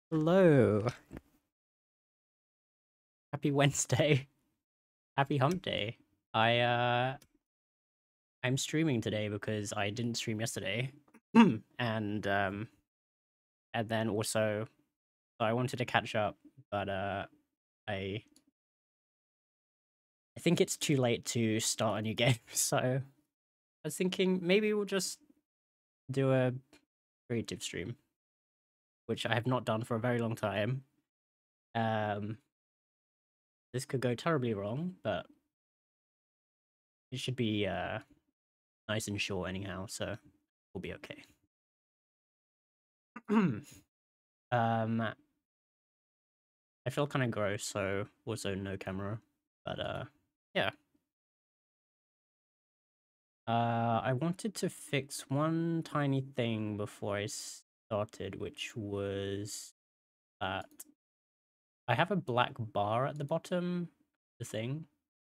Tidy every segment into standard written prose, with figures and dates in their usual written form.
Hello. Happy Wednesday. Happy hump day. I I'm streaming today because I didn't stream yesterday. and and then also I wanted to catch up, but I I think it's too late to start a new game. So I was thinking maybe we'll just do a creative stream, which I have not done for a very long time. Um this could go terribly wrong, but it should be nice and short anyhow, so we'll be okay. um, I feel kind of gross, so also no camera. But yeah. I wanted to fix one tiny thing before I started, which was that I have a black bar at the bottom, of the thing,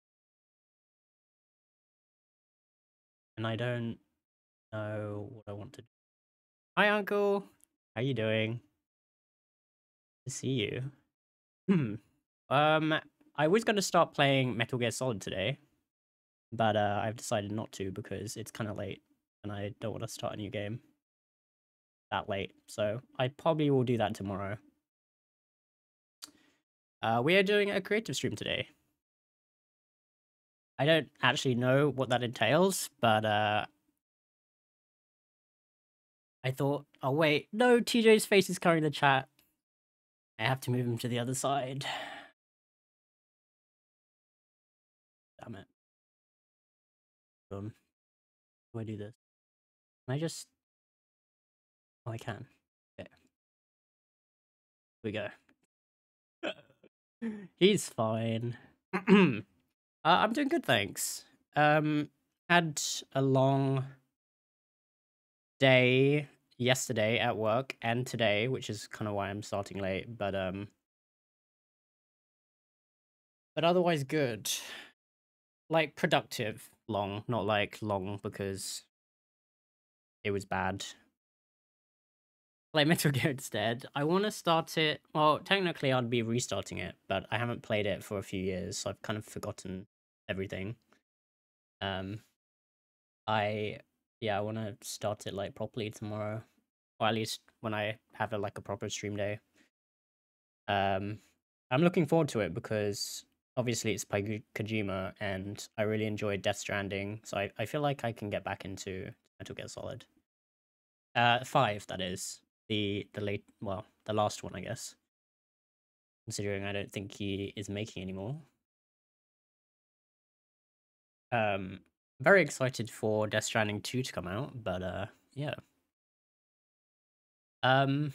and I don't know what I want to do. Hi, Uncle. How you doing? To see you. Um, I was gonna start playing Metal Gear Solid today, but I've decided not to because it's kind of late, and I don't want to start a new game that late. So I probably will do that tomorrow. We are doing a creative stream today. I don't actually know what that entails, but I thought, oh wait, no, TJ's face is covering the chat. I have to move him to the other side. Damn it. How do I do this? Can I just... Oh, I can. Okay. Here we go. He's fine. I'm doing good, thanks. Had a long day yesterday at work and today, which is kind of why I'm starting late, but otherwise good. Like productive, long, not like long because it was bad. Like Metal Gear instead. I want to start it. Well, technically I'd be restarting it, but I haven't played it for a few years, so I've kind of forgotten everything. Um I yeah, I want to start it like properly tomorrow, or at least when I have like a proper stream day. I'm looking forward to it because obviously it's by Kojima, and I really enjoyed Death Stranding, so I feel like I can get back into Metal Gear Solid. 5, that is the last one, I guess. Considering I don't think he is making anymore. Um, very excited for Death Stranding 2 to come out, but yeah. Um,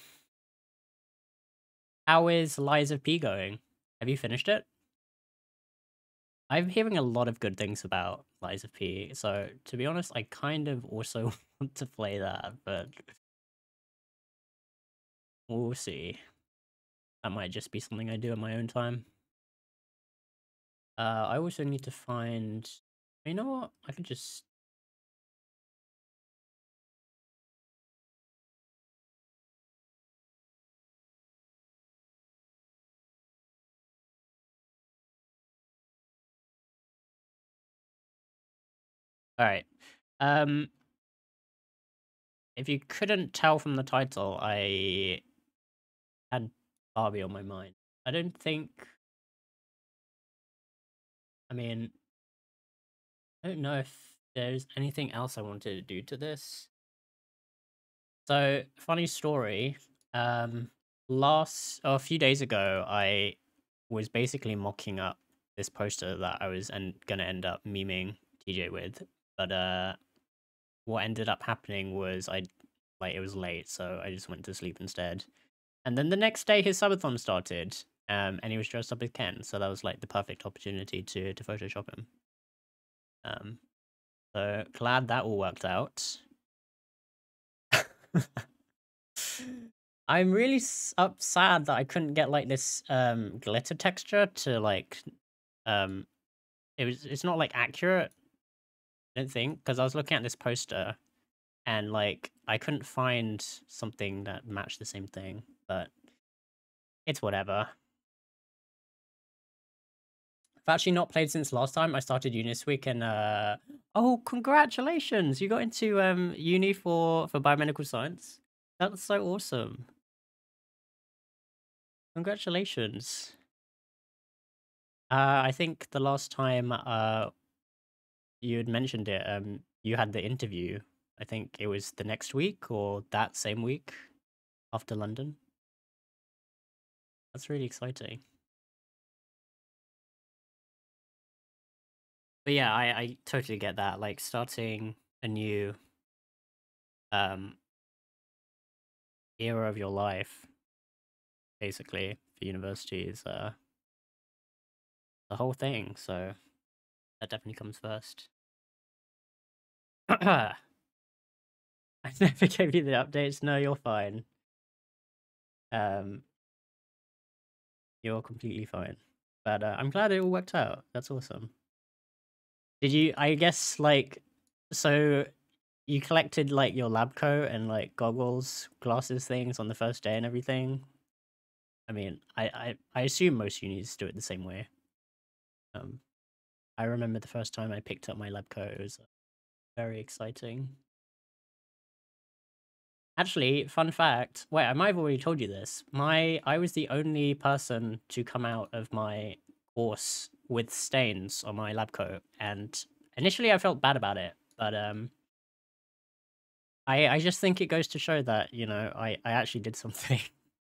how is Lies of P going? Have you finished it? I'm hearing a lot of good things about Lies of P, so to be honest, I kind of also want to play that, but we'll see. That might just be something I do in my own time. I also need to find... You know what? I could just... Alright. If you couldn't tell from the title, I had Barbie on my mind. I don't think... I mean... I don't know if there's anything else I wanted to do to this. So, funny story. A few days ago, I was basically mocking up this poster that I was gonna end up memeing TJ with, but what ended up happening was it was late, so I just went to sleep instead. And then the next day, his subathon started, and he was dressed up as Ken, so that was like the perfect opportunity to Photoshop him. So glad that all worked out. I'm really sad that I couldn't get like this glitter texture to like um it's not like accurate, I don't think, because I was looking at this poster and like I couldn't find something that matched the same thing, but It's whatever. I've actually not played since last time. I started uni this week and oh, congratulations. You got into uni for biomedical science. That's so awesome. Congratulations. I think the last time you had mentioned it, you had the interview. I think it was the next week or that same week after London. That's really exciting. But yeah, I totally get that. Like starting a new um era of your life, basically, for university is the whole thing. So that definitely comes first. I never gave you the updates. No, you're fine. Um, you're completely fine. But I'm glad it all worked out. That's awesome. Did you? I guess like so. You collected like your lab coat and like goggles, glasses, things on the first day and everything. I mean, I assume most unis do it the same way. Um, I remember the first time I picked up my lab coat. It was very exciting. Actually, fun fact. Wait, I might have already told you this. I was the only person to come out of my course with stains on my lab coat, and initially I felt bad about it, but I just think it goes to show that I actually did something.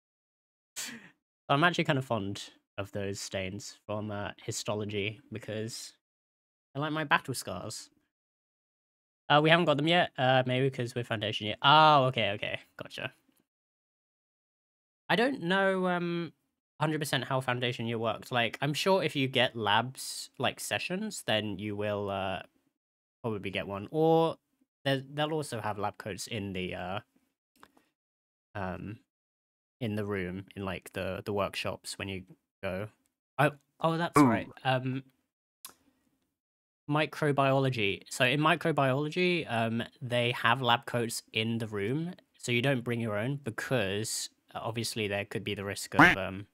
I'm actually kind of fond of those stains from histology because I like my battle scars. We haven't got them yet. Maybe because we're foundation year. Oh, okay, gotcha. I don't know 100% how foundation year works. Like, I'm sure if you get labs like sessions, then you will probably get one. Or they'll also have lab coats um in the room in like the workshops when you go. Oh, that's right. Microbiology. So in microbiology, they have lab coats in the room, so you don't bring your own because obviously there could be the risk of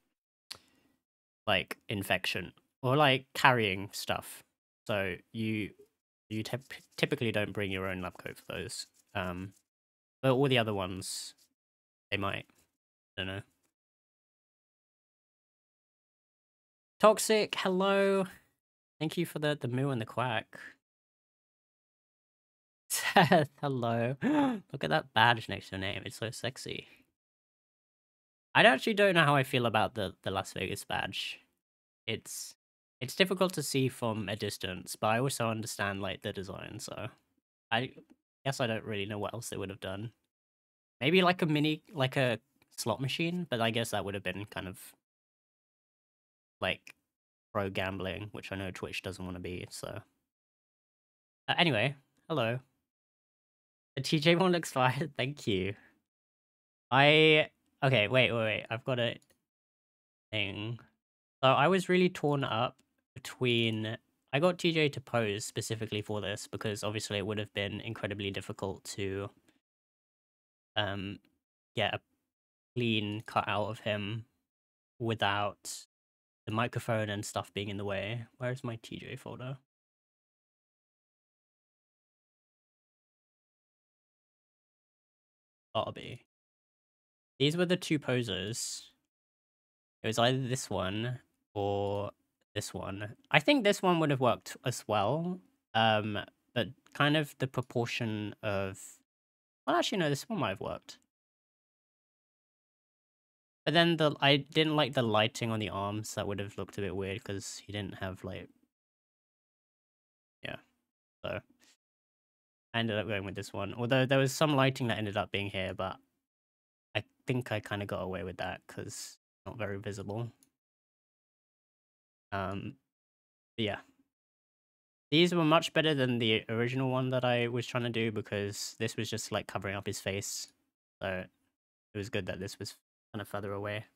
like infection or like carrying stuff. So you typically don't bring your own lab coat for those. But all the other ones they might. I don't know. Toxic, hello. Thank you for the moo and the quack. Seth, hello. Look at that badge next to your name. It's so sexy. I actually don't know how I feel about the Las Vegas badge. It's difficult to see from a distance, but I also understand like the design, so I guess I don't really know what else they would have done. Maybe like a slot machine, but I guess that would have been kind of like pro gambling, which I know Twitch doesn't want to be, so. Anyway, hello. The TJ one looks fine, thank you. Okay, wait. I've got a thing. So I was really torn up between. I got TJ to pose specifically for this because obviously it would have been incredibly difficult to get a clean cut out of him without the microphone and stuff being in the way. Where's my TJ folder? Gotta be. These were the two poses. It was either this one or this one. I think this one would have worked as well. But kind of the proportion of. Well, actually, no, this one might have worked. But then I didn't like the lighting on the arms. That would have looked a bit weird because he didn't have like. Yeah, so I ended up going with this one. Although there was some lighting that ended up being here, but I think I kind of got away with that because not very visible. Yeah. These were much better than the original one that I was trying to do because this was just like covering up his face. So it was good that this was kind of further away.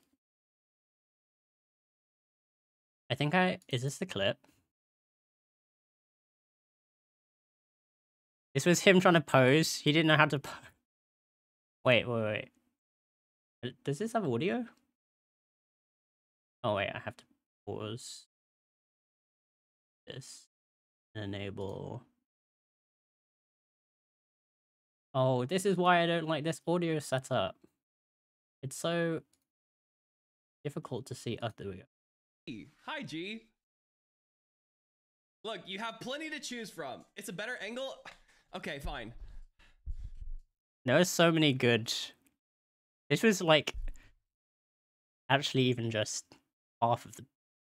I think is this the clip? This was him trying to pose. He didn't know how to wait. Does this have audio? Oh wait, I have to pause this and enable. Oh, this is why I don't like this audio setup. It's so difficult to see. Oh, there we go. Hi, G. Look, you have plenty to choose from. It's a better angle. Okay, fine. There's so many good. This was like actually even just half of the.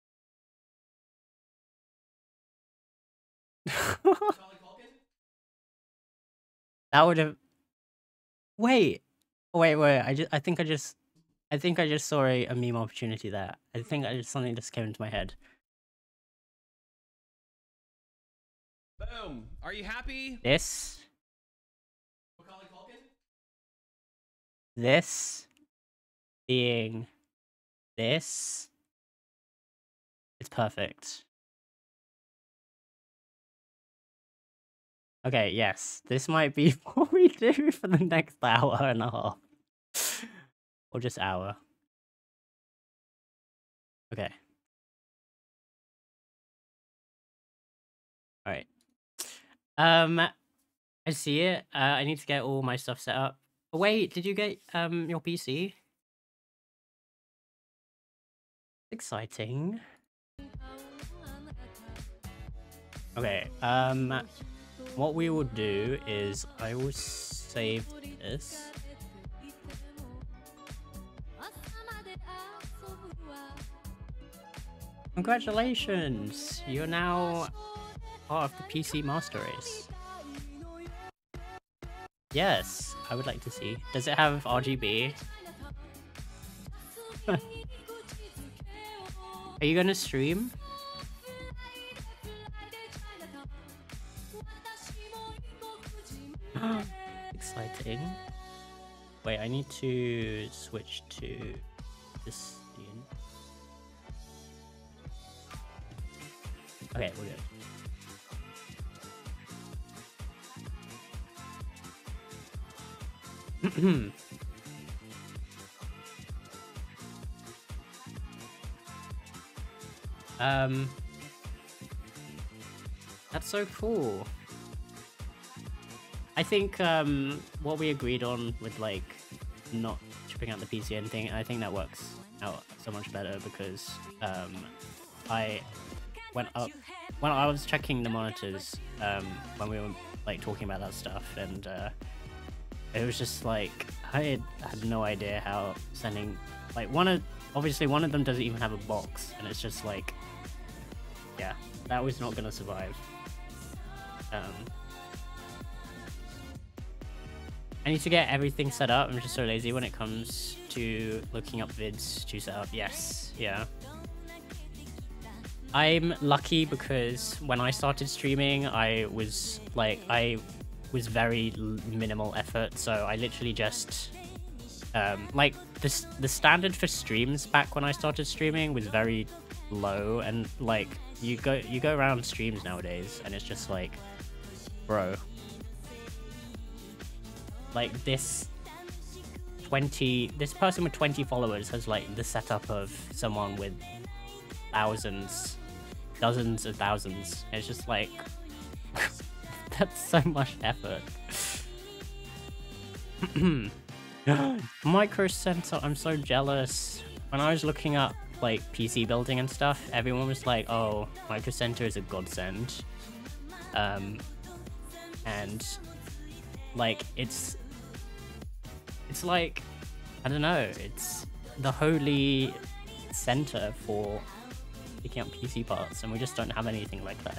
That would have. Wait, wait. I think I just saw a meme opportunity there. I think something just came into my head. Boom. Are you happy? This being this. It's perfect. Okay, yes. This might be what we do for the next hour and a half. Or just hour. Okay. Alright. I see it. I need to get all my stuff set up. Oh, wait, did you get your PC? Exciting. Okay, what we will do is I will save this. Congratulations! You're now part of the PC Master Race. Yes, I would like to see. Does it have RGB? Are you gonna stream? Exciting. Wait, I need to switch to this scene. Okay, we're good. That's so cool. I think what we agreed on with like not tripping out the PC and thing, I think that works out so much better because when I was checking the monitors when we were like talking about that stuff, and it was just like I had no idea how sending like obviously one of them doesn't even have a box, and it's just like, yeah, that was not gonna survive. I need to get everything set up. I'm just so lazy when it comes to looking up vids to set up. Yes, yeah. I'm lucky because when I started streaming, I was very minimal effort, so I literally just like the standard for streams back when I started streaming was very low, and like you go around streams nowadays and it's just like, bro, like this person with 20 followers has like the setup of someone with dozens of thousands. It's just like that's so much effort. Micro Center, I'm so jealous. When I was looking up like PC building and stuff, everyone was like, oh, Micro Center is a godsend. And like it's like, I don't know, it's the holy center for picking up PC parts, and we just don't have anything like that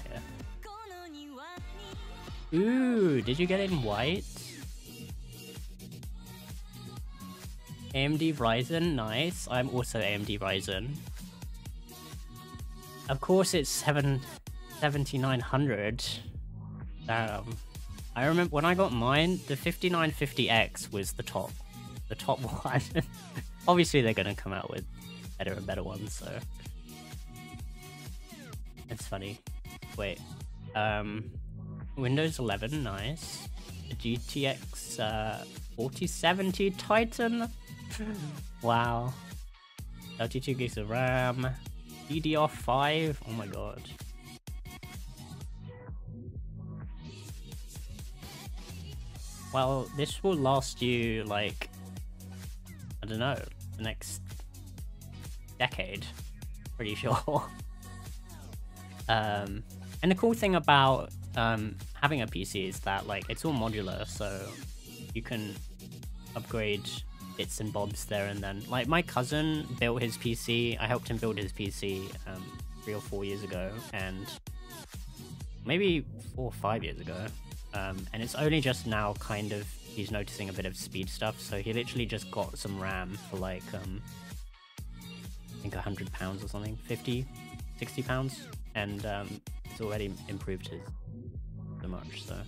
here. Ooh, did you get it in white? AMD Ryzen, nice. I'm also AMD Ryzen. Of course it's 7900. Damn. I remember when I got mine, the 5950X was the top one. Obviously they're gonna come out with better and better ones, so it's funny. Wait, Windows 11, nice. The GTX 4070 Titan. Wow. 32 gigs of RAM. DDR5. Oh my god. Well, this will last you, like, I don't know, the next decade. Pretty sure. And the cool thing about having a PC is that, like, it's all modular, so you can upgrade bits and bobs there and then. Like, my cousin built his PC. I helped him build his PC 3 or 4 years ago, and maybe 4 or 5 years ago. And it's only just now kind of he's noticing a bit of speed stuff, so he literally just got some RAM for like I think £100 or something, 50, 60 pounds, and it's already improved his so much. So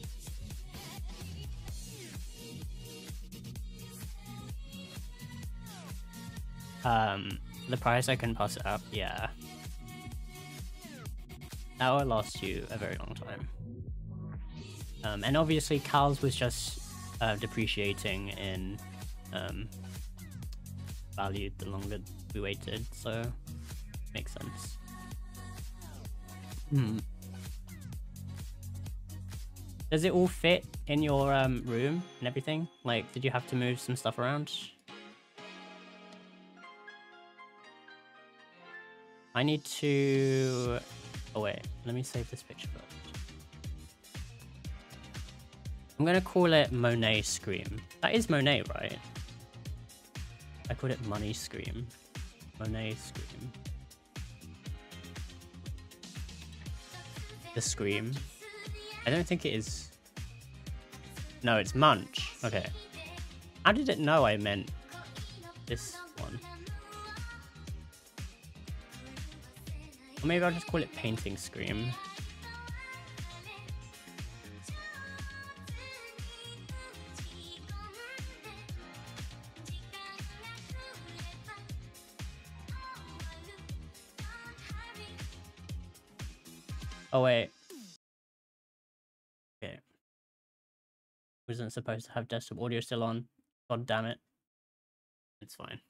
the price I can pass it up, yeah, that will last you a very long time. And obviously Cal's was just depreciating in value the longer we waited, so makes sense. Does it all fit in your room and everything? Like, did you have to move some stuff around? I need to... Oh wait, let me save this picture first. I'm gonna call it Monet Scream. That is Monet, right? I called it Money Scream. Monet Scream. The Scream. I don't think it is... No, it's Munch. Okay. How did it know I meant this one? Or maybe I'll just call it Painting Scream. Oh wait. Okay. Wasn't supposed to have desktop audio still on. God damn it. It's fine.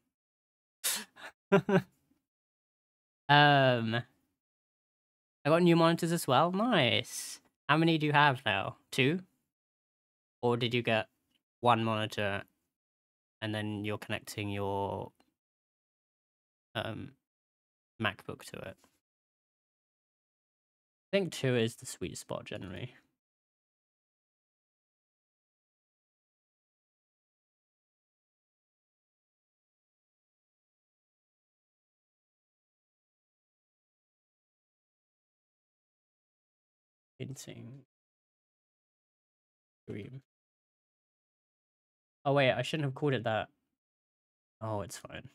I got new monitors as well. Nice. How many do you have now? 2? Or did you get 1 monitor and then you're connecting your MacBook to it? I think 2 is the sweet spot generally. Painting Scream. Oh wait, I shouldn't have called it that. Oh, it's fine.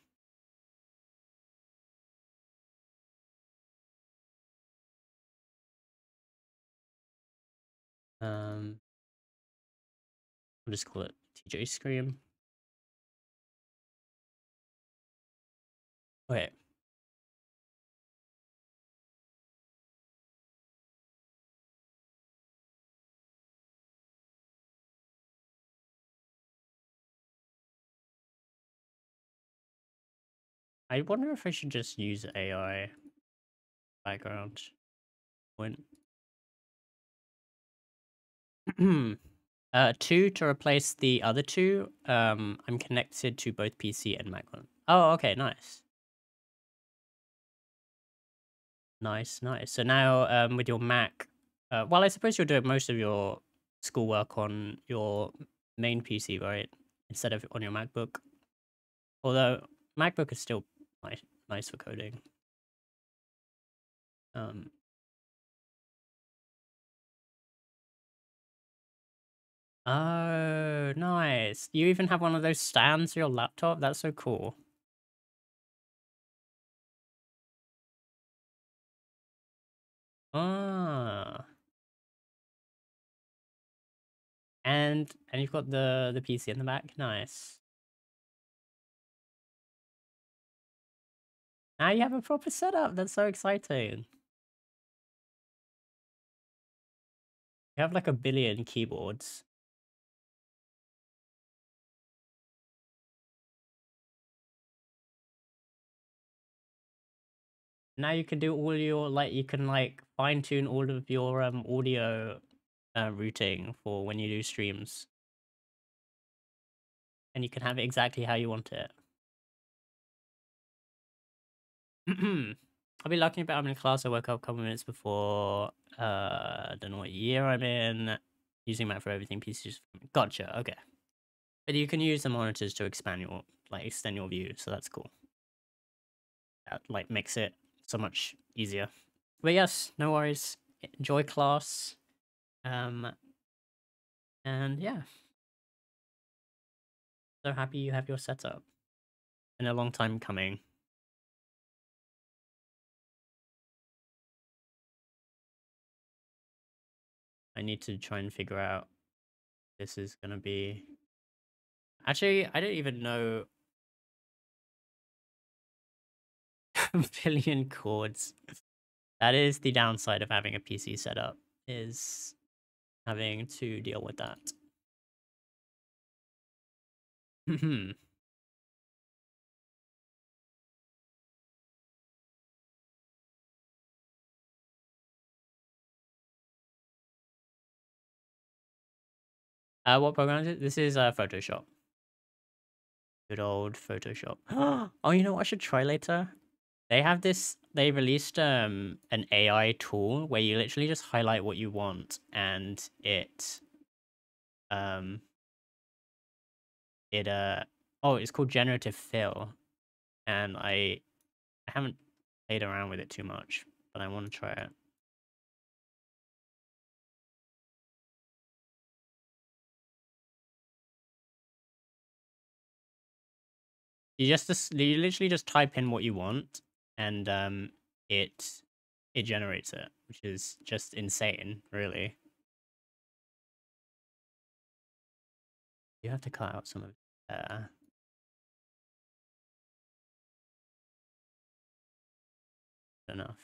I'll just call it TJ Scream. Wait. I wonder if I should just use AI background. When 2 to replace the other 2. I'm connected to both PC and Mac one. Oh, okay, nice. Nice. So now with your Mac, well, I suppose you're doing most of your schoolwork on your main PC, right? Instead of on your MacBook. Although MacBook is still nice for coding. Oh, nice. You even have one of those stands for your laptop? That's so cool. Ah. And you've got the PC in the back. Nice. Now you have a proper setup. That's so exciting. You have like 1 billion keyboards. Now you can do all your like you can like fine tune all of your audio routing for when you do streams, and you can have it exactly how you want it. I'll be lucky about I'm in class. I woke up a couple minutes before. I don't know what year I'm in. Using Mac for everything. PCs. Gotcha. Okay, but you can use the monitors to expand your like extend your view, so that's cool. That like makes it so much easier. But yes, no worries. Enjoy class. Um, and yeah, so happy you have your setup. Been a long time coming. I need to try and figure out this is gonna be. Actually, I don't even know. Billion chords. That is the downside of having a PC setup, is having to deal with that. What program is it? This is Photoshop. Good old Photoshop. Oh, you know what I should try later? They have this. They released an AI tool where you literally just highlight what you want, and um it oh, it's called generative fill, and I haven't played around with it too much, but I want to try it. You literally just type in what you want, and it it generates it, which is just insane, really. You have to cut out some of there. Enough.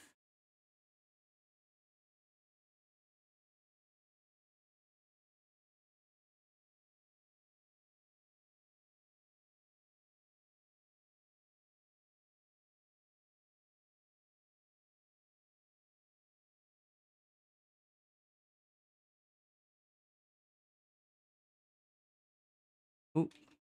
Ooh.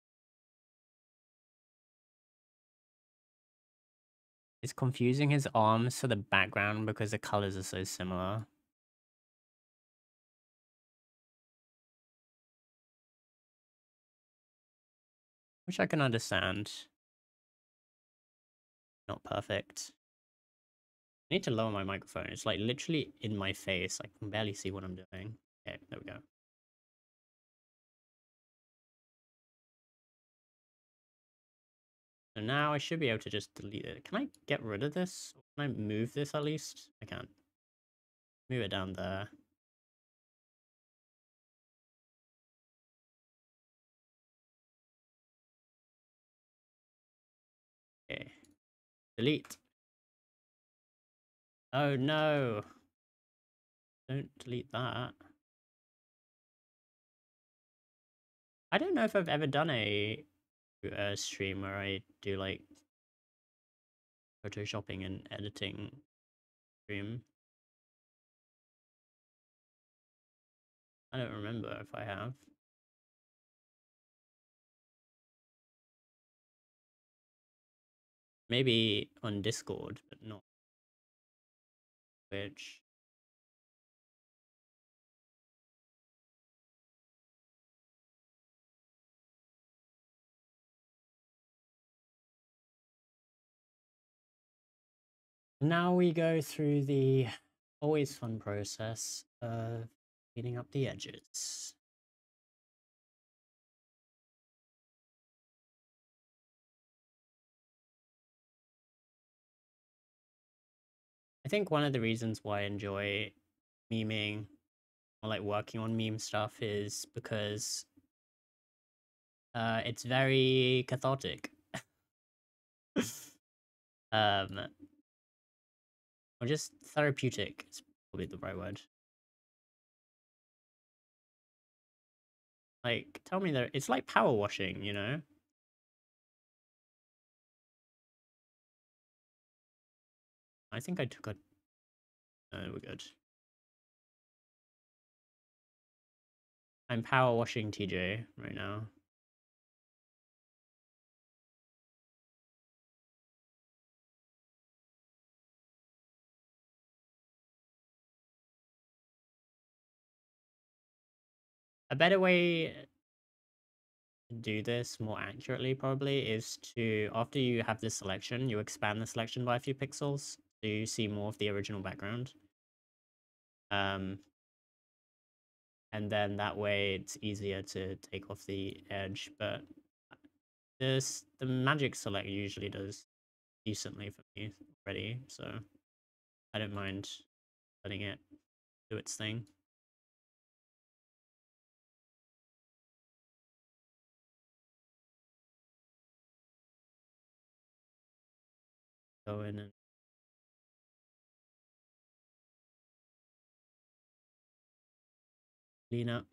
It's confusing his arms for the background because the colors are so similar. Which I can understand. Not perfect. I need to lower my microphone. It's like literally in my face. I can barely see what I'm doing. Okay, there we go. So now I should be able to just delete it. Can I get rid of this? Can I move this at least? I can't. Move it down there. Okay. Delete. Oh no. Don't delete that. I don't know if I've ever done a stream where I do like photoshopping and editing stream. I don't remember if I have. Maybe on Discord, but not Twitch. Now we go through the always fun process of cleaning up the edges. I think one of the reasons why I enjoy memeing or like working on meme stuff is because it's very cathartic. um, or just therapeutic is probably the right word. Like, tell me that it's like power washing, you know? I think I took a... No, we're good. I'm power washing TJ right now. A better way to do this more accurately probably is to, after you have this selection, you expand the selection by a few pixels so you see more of the original background. Um, and then that way it's easier to take off the edge, but the magic select usually does decently for me already, so I don't mind letting it do its thing. Go in and clean up.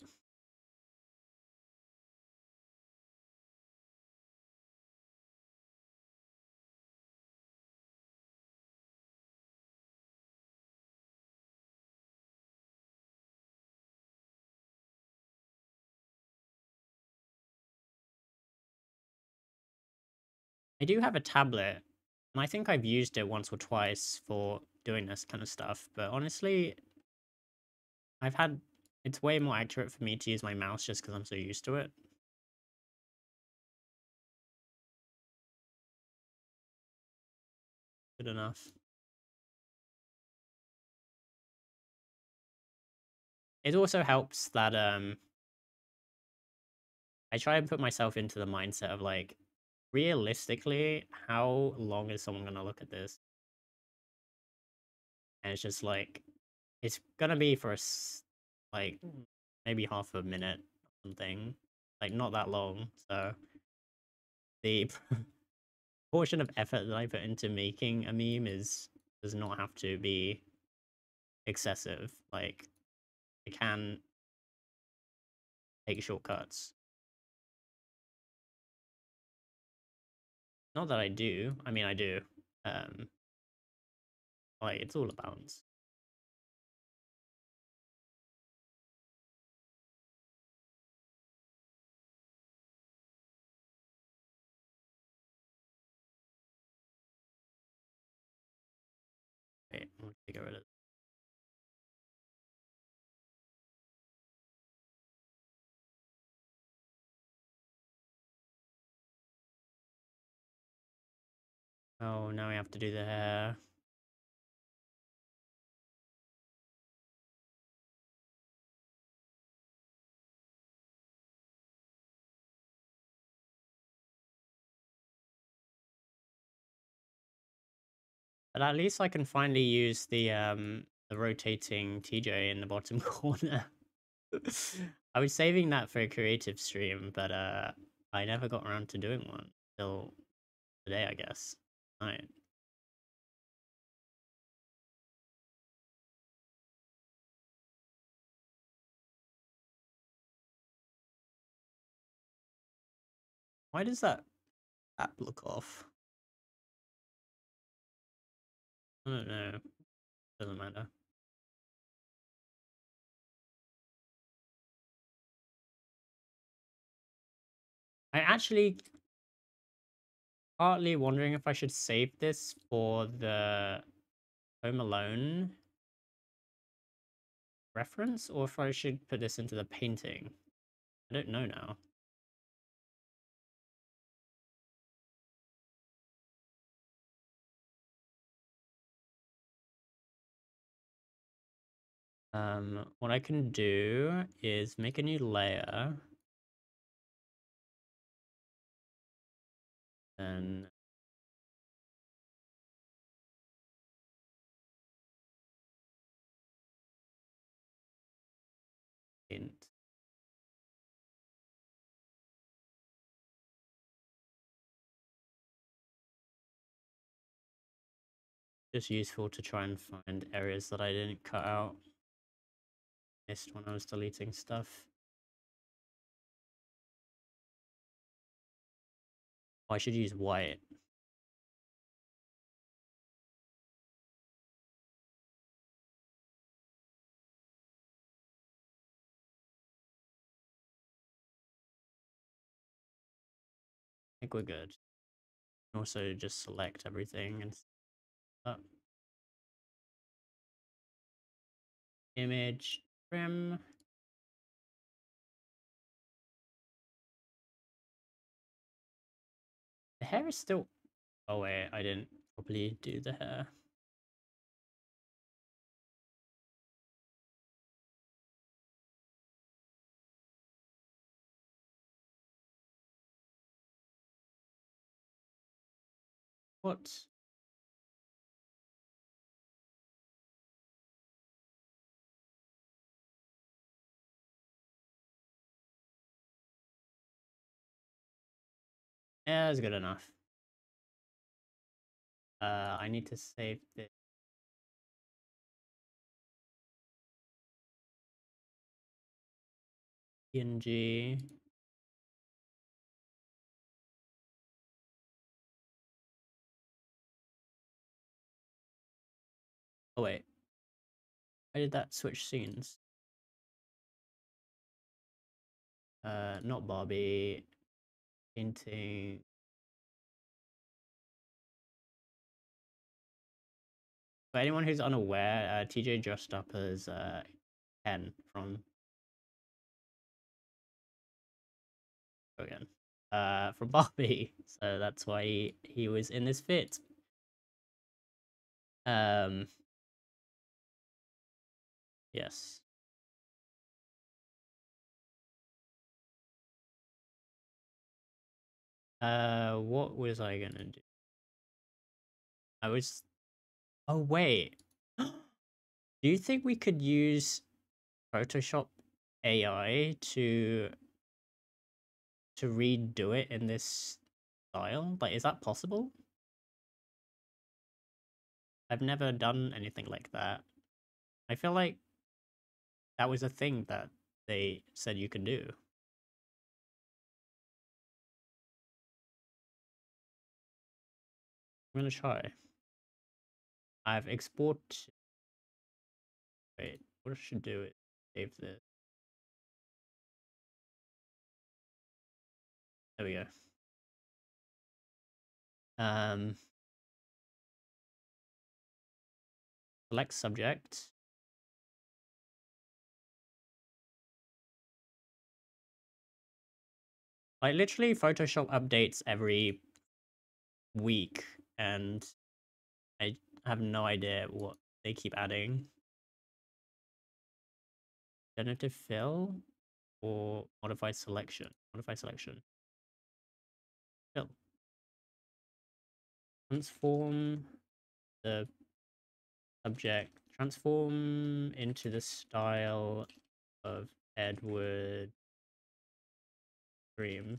I do have a tablet, and I think I've used it once or twice for doing this kind of stuff, but honestly, I've had... It's way more accurate for me to use my mouse just because I'm so used to it. Good enough. It also helps that I try and put myself into the mindset of like, realistically, how long is someone gonna look at this? And it's just like, it's gonna be for like maybe half a minute or something, like not that long. So the portion of effort that I put into making a meme does not have to be excessive. Like, I can take shortcuts. Not that I do. I mean, I do. Um, like, it's all a balance. Wait, I want to get rid of... Oh, now we have to do the hair. But at least I can finally use the rotating TJ in the bottom corner. I was saving that for a creative stream, but I never got around to doing one till today, I guess. Right. Why does that app look off? I don't know. Doesn't matter. I actually partly wondering if I should save this for the Home Alone reference or if I should put this into the painting. I don't know now. What I can do is make a new layer and paint. Just useful to try and find areas that I didn't cut out. Missed when I was deleting stuff. Oh, I should use white. think we're good. Also, just select everything and image trim. The hair is still. Oh wait, I didn't properly do the hair. What? Yeah, that's good enough. I need to save the PNG. Oh wait, why did that switch scenes? Not Barbie. Painting. For anyone who's unaware, TJ dressed up as Ken from again. From Barbie. So that's why he was in this fit. Um yes. What was I gonna do? I was Oh wait. Do you think we could use Photoshop AI to redo it in this style? Like, is that possible? I've never done anything like that. I feel like that was a thing that they said you could do. I'm gonna try. I've export. Wait, what I should do is save this. There we go. Um, select subject. Like literally, Photoshop updates every week, and I have no idea what they keep adding. Generative fill or modify selection. Modify selection. Fill. Transform the subject. Transform into the style of Edward Dream.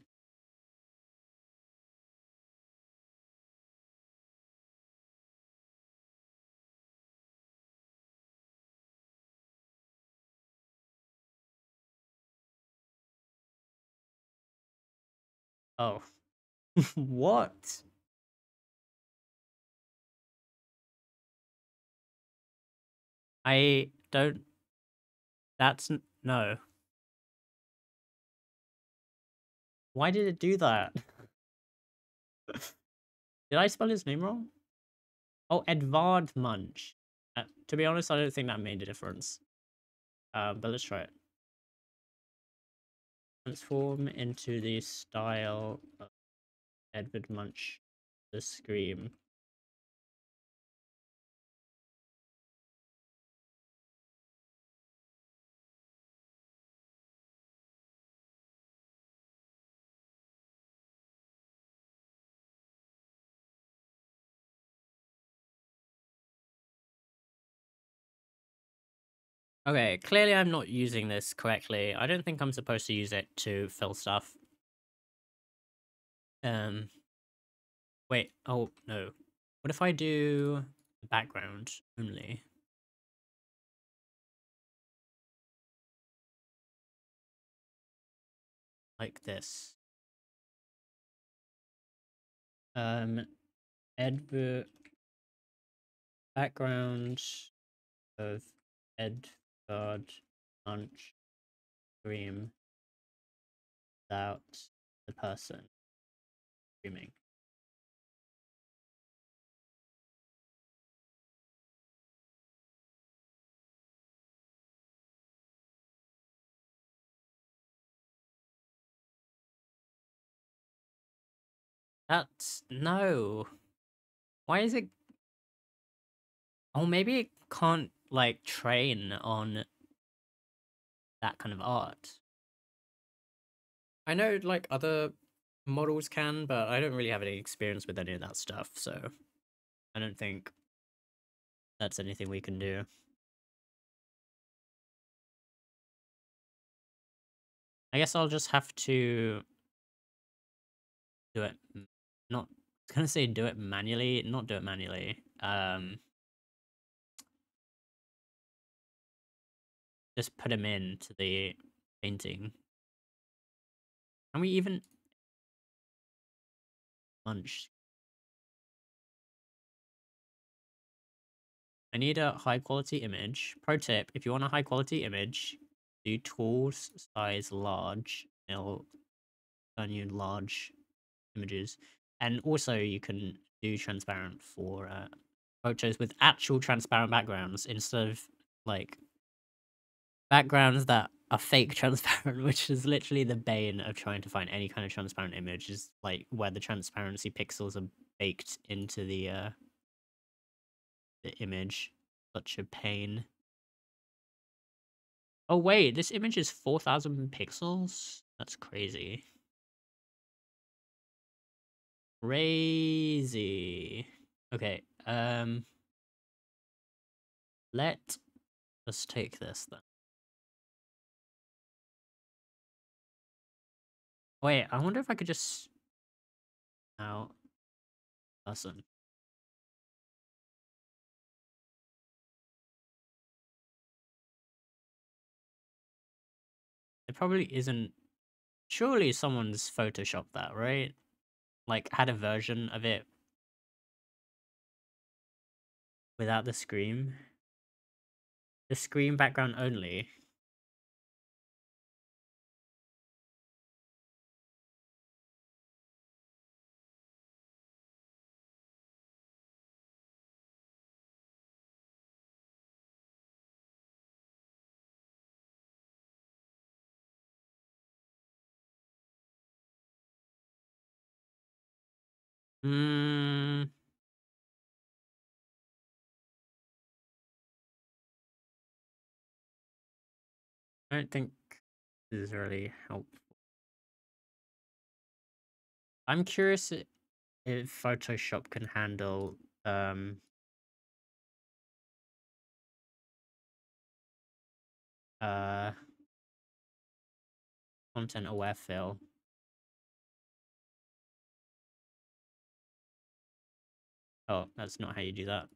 Oh, what? I don't. No. Why did it do that? Did I spell his name wrong? Oh, Edvard Munch. To be honest, I don't think that made a difference. But let's try it. Transform into the style of Edvard Munch. The Scream. Okay, clearly I'm not using this correctly. I don't think I'm supposed to use it to fill stuff. Um, wait, oh no. What if I do background only? Like this. Edvard background of Edvard Munch Scream without the person. streaming. That's no. Why is it? Oh, maybe it can't like train on that kind of art. I know like other models can, but I don't really have any experience with any of that stuff, so I don't think that's anything we can do. I guess I'll just have to do it. Not I was gonna say do it manually, not do it manually. Just put him into the painting. Can we even munch? I need a high quality image. Pro tip, if you want a high quality image, do tools size large. It'll turn you large images. And also you can do transparent for photos with actual transparent backgrounds instead of like backgrounds that are fake transparent, which is literally the bane of trying to find any kind of transparent image, is like where the transparency pixels are baked into the image. Such a pain. Oh wait, this image is 4,000 pixels? That's crazy. Crazy. Okay, let us take this then. Wait, I wonder if I could just now person. It probably isn't. Surely someone's photoshopped that, right? Like had a version of it without the scream. The screen background only. Hmm. I don't think this is really helpful. I'm curious if Photoshop can handle uh content aware fill. Oh, that's not how you do that.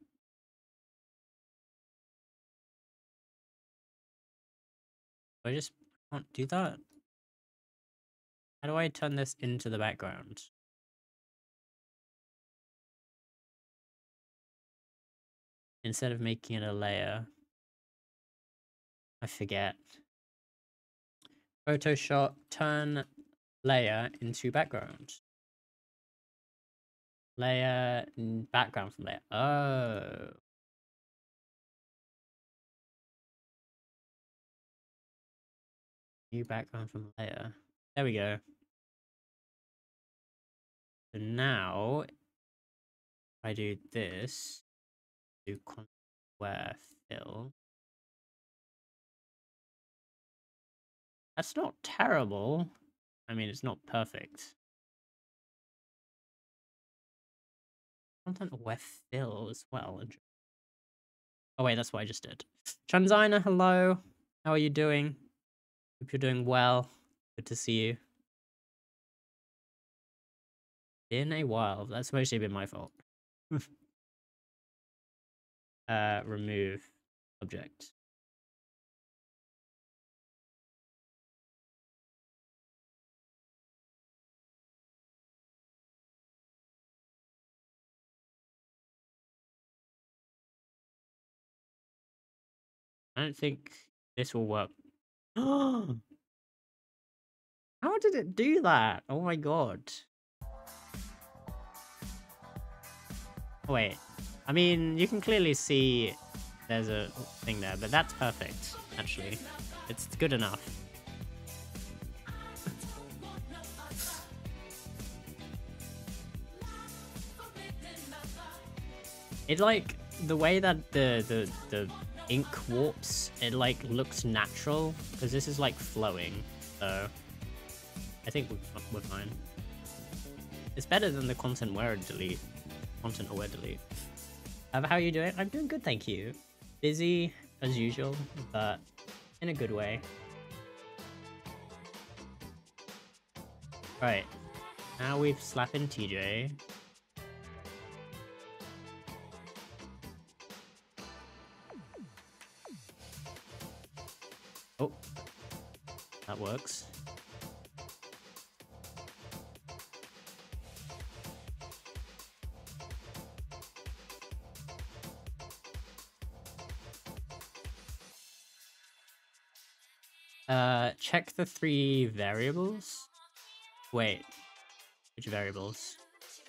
I just can't do that. How do I turn this into the background? Instead of making it a layer. I forget. Photoshop, turn layer into background. Layer, background from layer. Oh. New background from layer. There we go. So now, I do this. Do contour fill. That's not terrible. I mean, it's not perfect. Content aware fill as well. Oh wait, that's what I just did. Transina, hello. How are you doing? Hope you're doing well. Good to see you. Been a while. That's mostly been my fault. Remove object. I don't think this will work. How did it do that? Oh my god. Wait, I mean, you can clearly see there's a thing there, but that's perfect, actually. It's good enough. It, like, the way that the ink warps, it, like, looks natural, because this is, like, flowing, so I think we're fine. It's better than the content aware delete. Content aware delete. How are you doing? I'm doing good, thank you. Busy, as usual, but in a good way. Right, now we've slapped in TJ. Oh, that works. Check the 3 variables. Wait, which variables?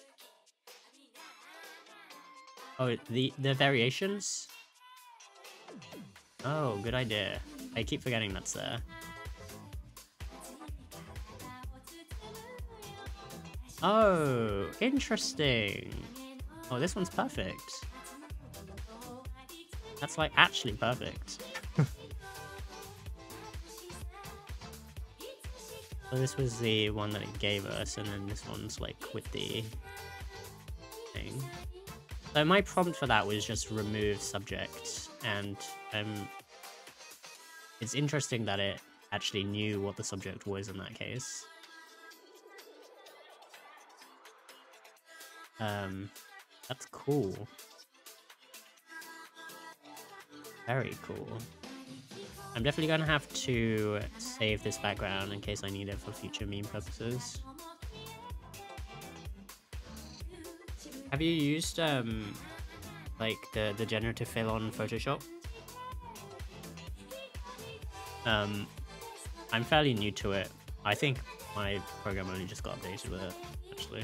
Oh, the variations? Oh, good idea. I keep forgetting that's there. Oh, interesting. Oh, this one's perfect. That's like actually perfect. So this was the one that it gave us, and then this one's like with the thing. So my prompt for that was just remove subject, and it's interesting that it actually knew what the subject was in that case. That's cool. Very cool. I'm definitely gonna have to save this background in case I need it for future meme purposes. Have you used like the generative fill on Photoshop? I'm fairly new to it. I think my program only just got updated with it, actually.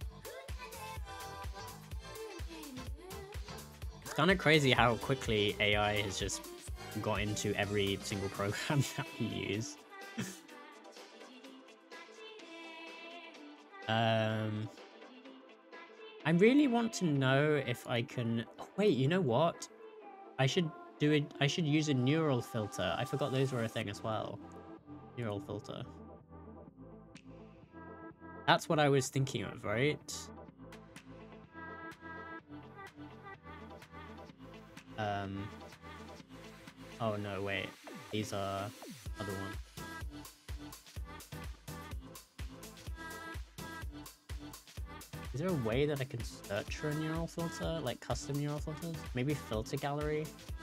It's kind of crazy how quickly AI has just got into every single program that we use. I really want to know if I can... Oh, wait, you know what? I should do it. I should use a neural filter. I forgot those were a thing as well. Neural filter. That's what I was thinking of, right? Oh no, wait. These are other ones. Is there a way that I can search for a neural filter? Like custom neural filters? Maybe filter gallery?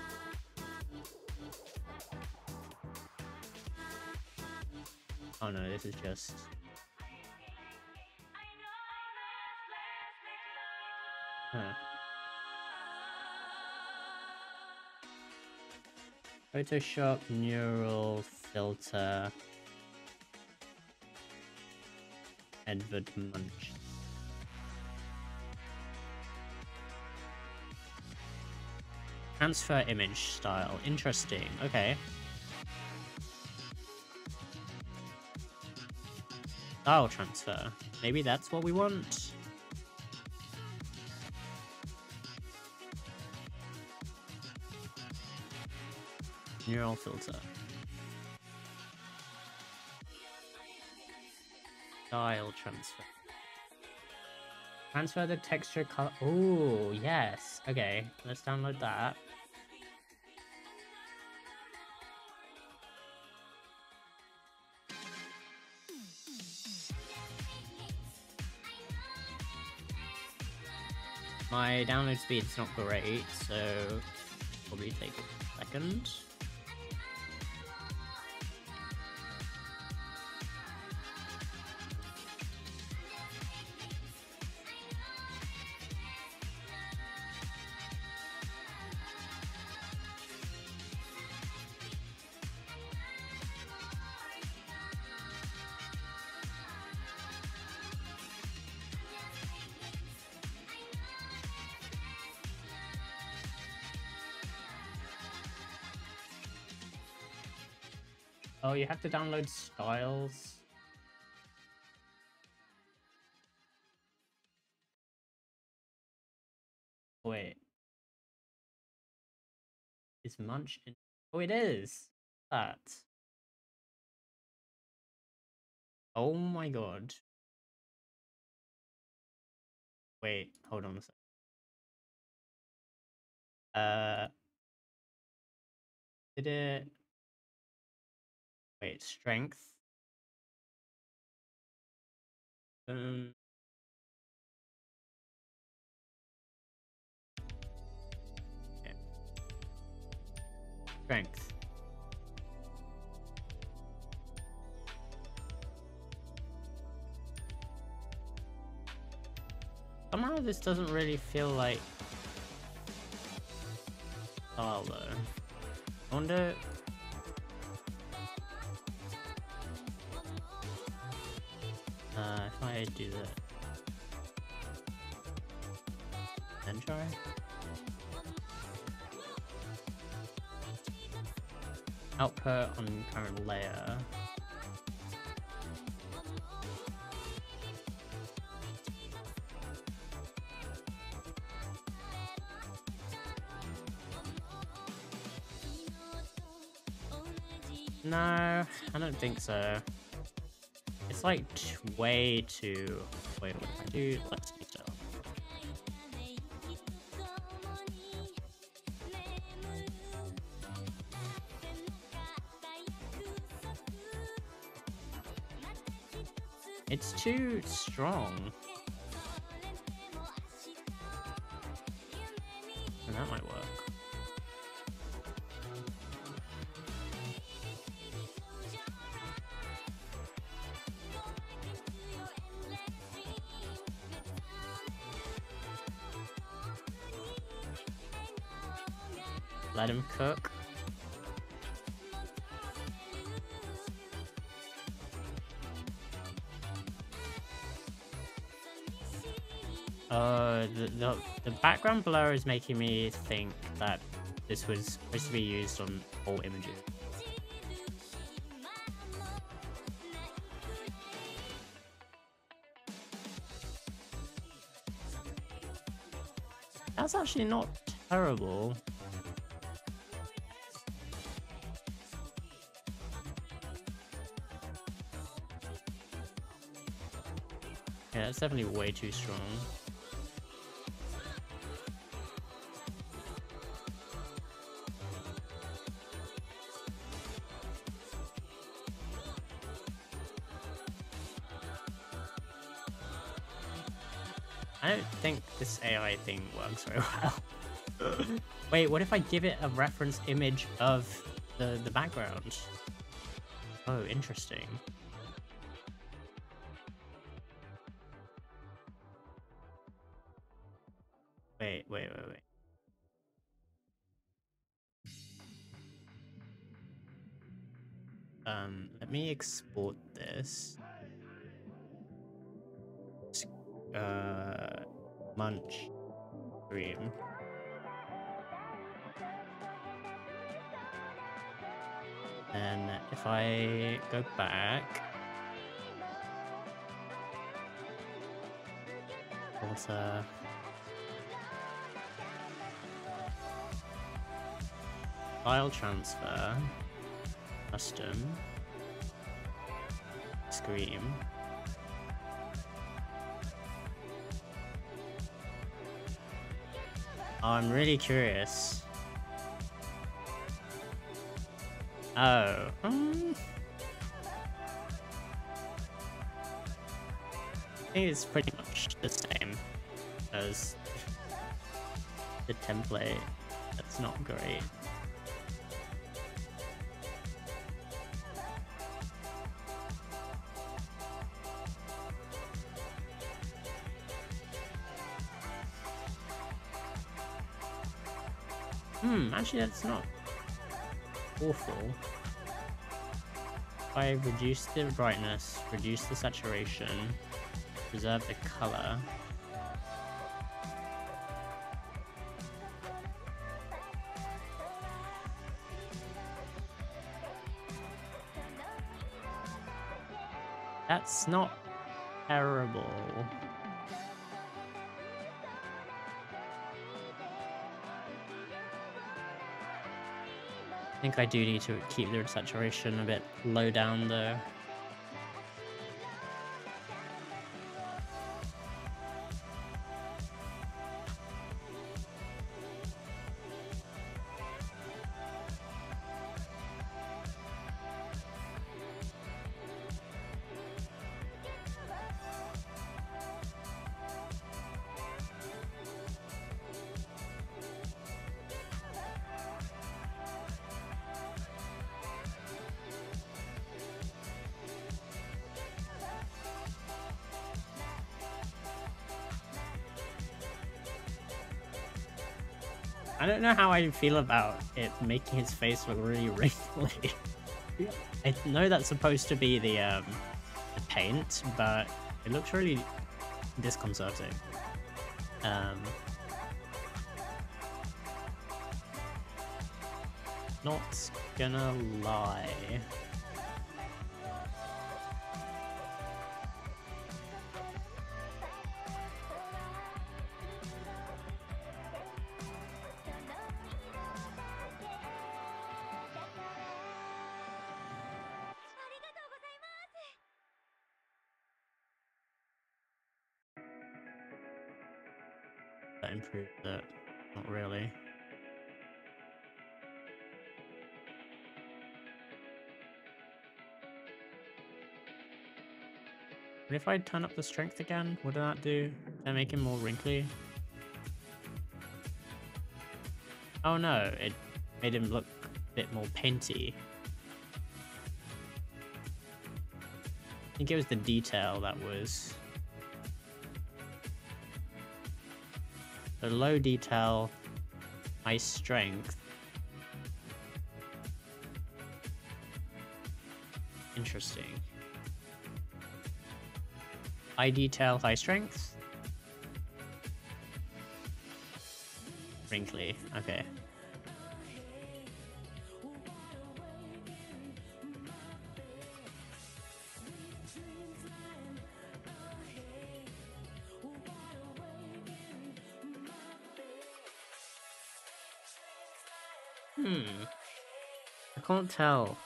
Oh no, this is just... Huh. Photoshop neural filter Edward Munch. Transfer image style. Interesting. Okay. Style transfer. Maybe that's what we want. Neural filter. Style transfer. Transfer the texture color. Oh, yes. Okay, let's download that. My download speed's not great, so probably take a second. Oh, you have to download styles. Wait. Is Munch in? Oh, it is. That. Oh my god. Wait, hold on a sec. Did it? Wait, strength. Um. Yeah. Strength. Somehow this doesn't really feel like style though. I wonder. If I do that, then try. Output on current layer. No, I don't think so. It's like way too. Wait, what if I do? Let's do so. It's too strong. And that might work. Let him cook. The background blur is making me think that this was supposed to be used on all images. That's actually not terrible. Yeah, it's definitely way too strong. I don't think this AI thing works very well. Wait, what if I give it a reference image of the background? Oh, interesting. Wait. Let me export this. Munch stream. And if I go back, water, file transfer, custom, scream. Oh, I'm really curious. Oh. I think it's pretty much the same as the template. That's not great. Actually that's not awful. If I reduce the brightness, reduce the saturation, preserve the color. That's not terrible. I think I do need to keep the saturation a bit low down though. I don't know how I feel about it making his face look really wrinkly. I know that's supposed to be the paint, but it looks really disconcerting. Not gonna lie. That improved it. Not really. But if I turn up the strength again, what did that do? Did that make him more wrinkly? Oh no, it made him look a bit more painty. I think it was the detail that was... So low detail, high strength. Interesting. High detail, high strength. Wrinkly, okay. I can't tell.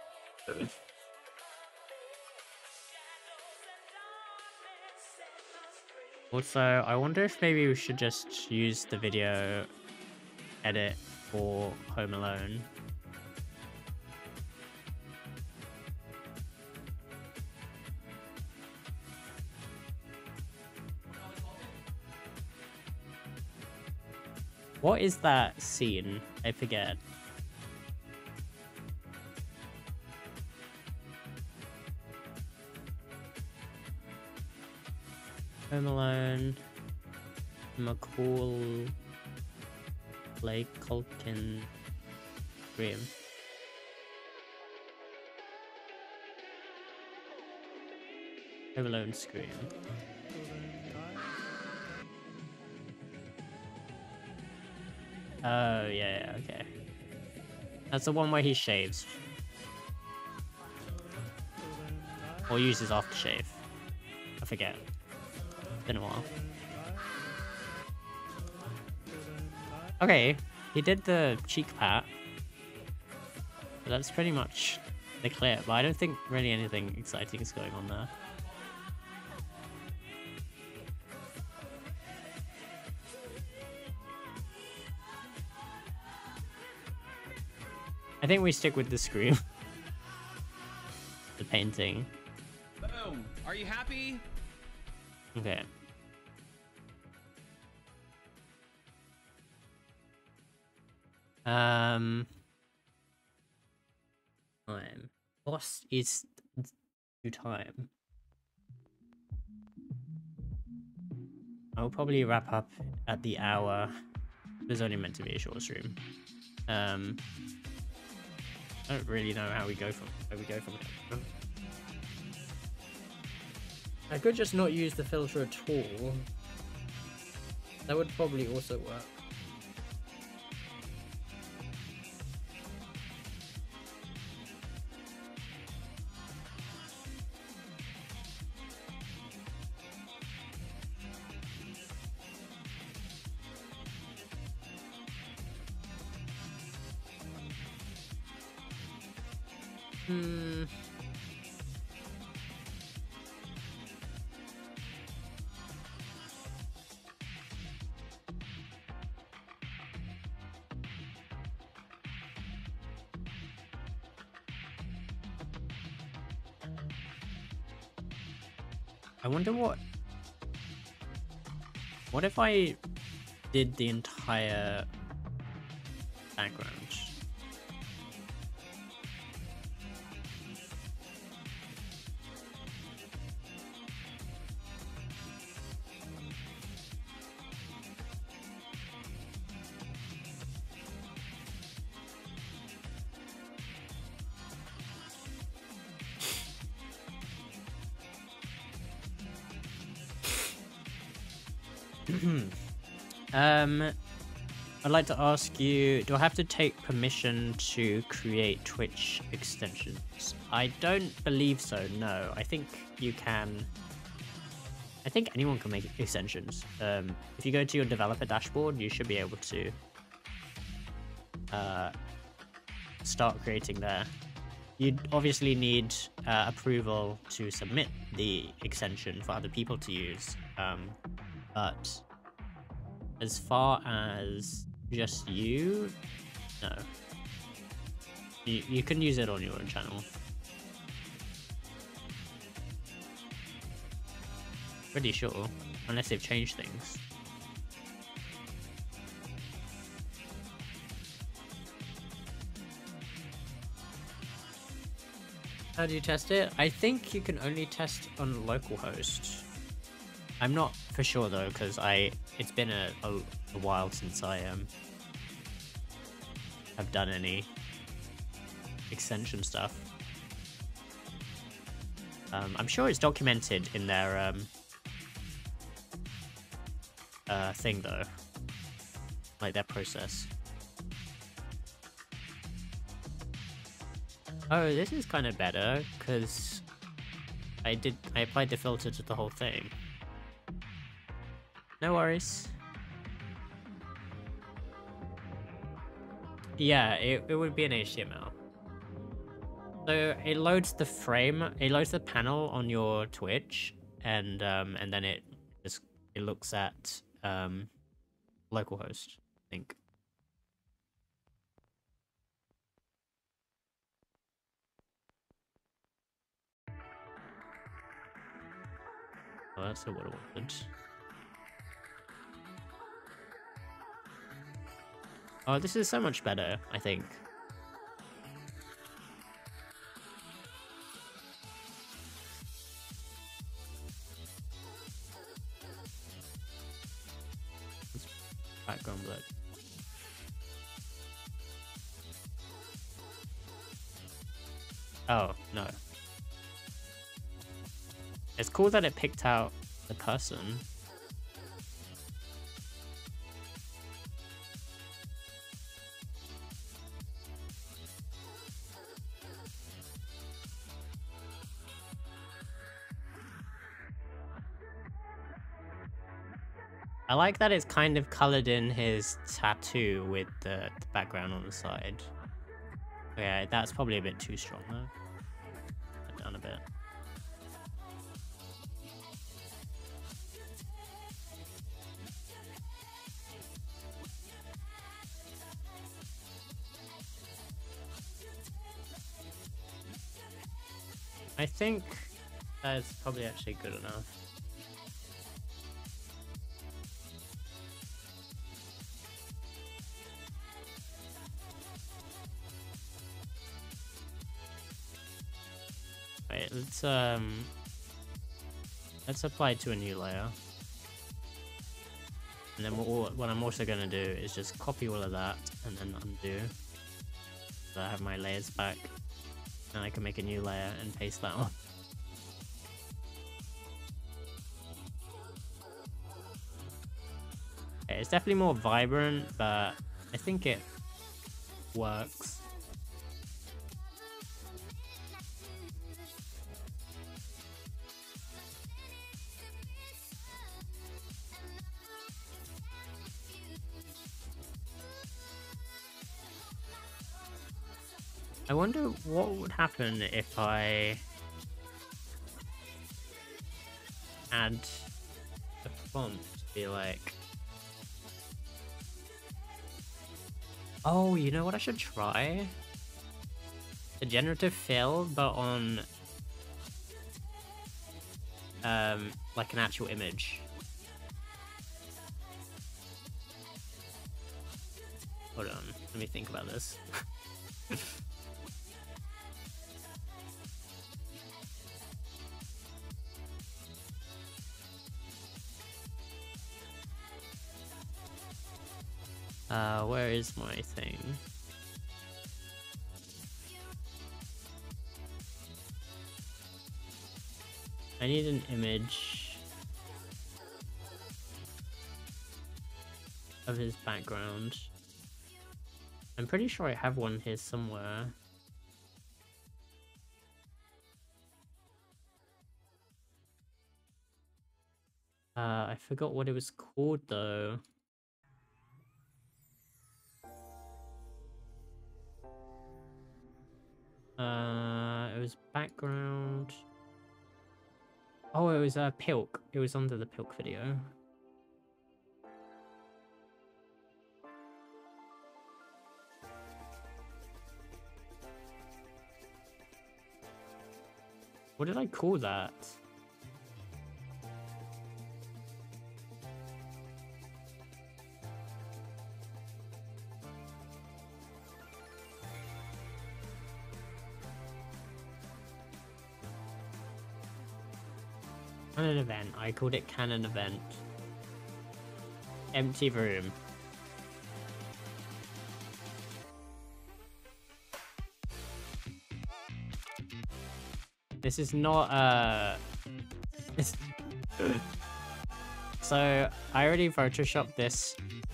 Also, I wonder if maybe we should just use the video edit for Home Alone. What is that scene? I forget. Home Alone, McCall, Blake Culkin, Scream. Home Alone, Scream. Oh, yeah, okay. That's the one where he shaves. Or uses aftershave. I forget. Been a while. Okay, he did the cheek pat. But that's pretty much the clip, but I don't think really anything exciting is going on there. I think we stick with the scream. The painting. Boom. Are you happy? Okay. Time. Lost is due time. I'll probably wrap up at the hour. There's only meant to be a short stream. I don't really know how we go from here. I could just not use the filter at all. That would probably also work. Hmm. I wonder what if I did the entire background? I'd like to ask you, do I have to take permission to create Twitch extensions? I don't believe so, no. I think you can. I think anyone can make extensions. If you go to your developer dashboard, you should be able to start creating there. You'd obviously need approval to submit the extension for other people to use. But as far as just you, no. You can use it on your own channel. Pretty sure, unless they've changed things. How do you test it? I think you can only test on localhost. I'm not for sure though, because it's been a while since I have done any extension stuff. I'm sure it's documented in their thing though, like their process. Oh, this is kind of better because I applied the filter to the whole thing. No worries. Yeah, it would be an HTML. So it loads the frame, it loads the panel on your Twitch, and then it looks at localhost, I think. Oh, that's not what I wanted. Oh, this is so much better, I think. It's background blur. Oh, no. It's cool that it picked out the person. I like that it's kind of colored in his tattoo with the background on the side. Yeah, that's probably a bit too strong though. Put it down a bit. I think that's probably actually good enough. Wait, let's apply to a new layer. And then what I'm also going to do is just copy all of that and then undo. So I have my layers back. And I can make a new layer and paste that on. Okay, it's definitely more vibrant, but I think it works. I wonder what would happen if I add a font to be like... Oh, you know what I should try? The generative fill, but on like an actual image. Hold on, let me think about this. Where is my thing? I need an image of his background. I'm pretty sure I have one here somewhere. I forgot what it was called though. It was background. Oh, it was Pilk. It was under the Pilk video. What did I call that? Canon event. I called it canon event. Empty room. This is not So I already photoshopped this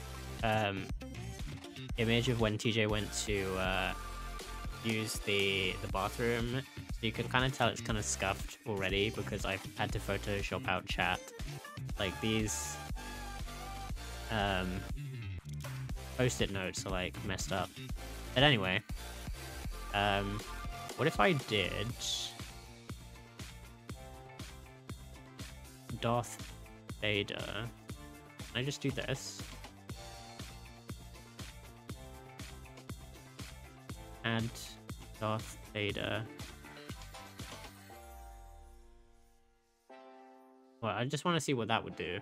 image of when TJ went to use the bathroom. So you can kind of tell it's kind of scuffed already because I've had to Photoshop out chat. Like these post-it notes are like messed up. But anyway, what if I did Darth Vader? Can I just do this? Add Darth Vader. Well, I just want to see what that would do.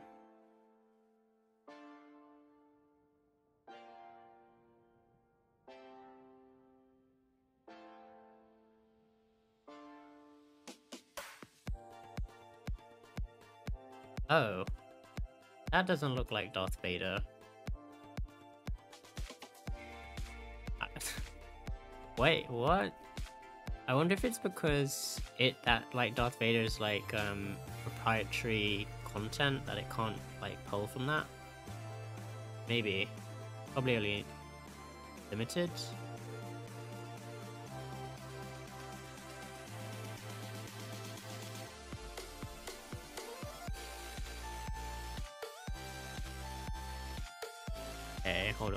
Oh. That doesn't look like Darth Vader. Wait, what? I wonder if it's because that like Darth Vader is like proprietary content that it can't like pull from that. Maybe. Probably only limited. Okay, hold on.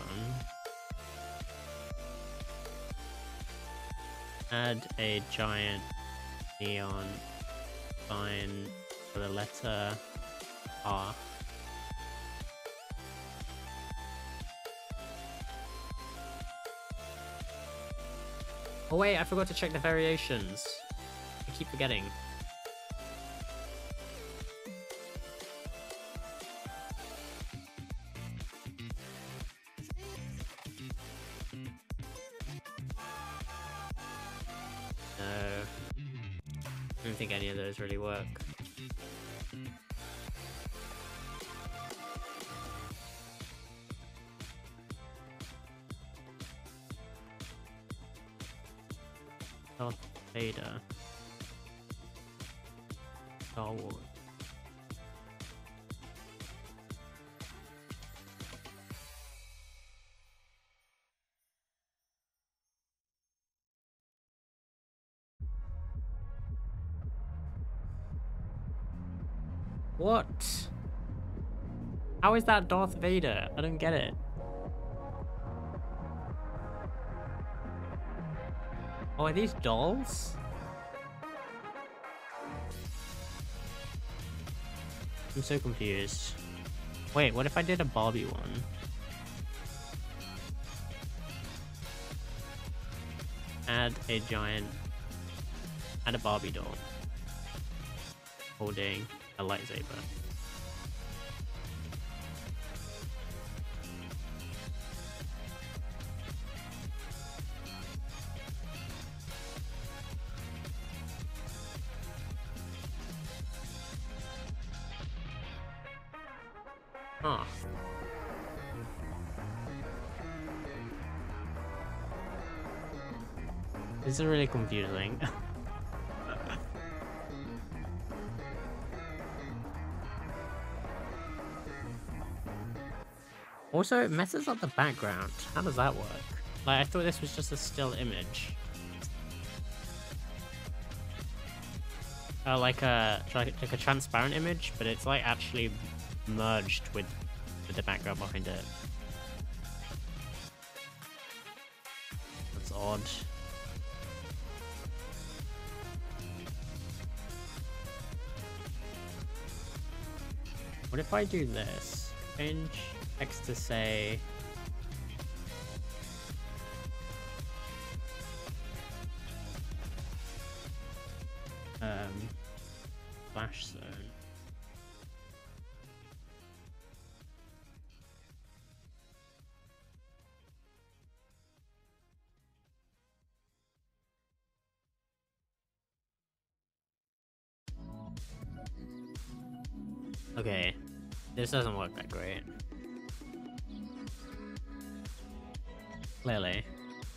Add a giant neon sign for the letter R. Oh wait, I forgot to check the variations. I keep forgetting. I don't think any of those really work. Darth Vader. Star Wars. What? How is that Darth Vader? I don't get it. Oh, are these dolls? I'm so confused. Wait, what if I did a Barbie one? Add a Barbie doll holding a lightsaber. Huh. This is really confusing. Also, it messes up the background. How does that work? Like, I thought this was just a still image. Like a transparent image, but it's like actually merged with the background behind it. That's odd. What if I do this? Change text to say flash zone. Okay, this doesn't work that great. Clearly.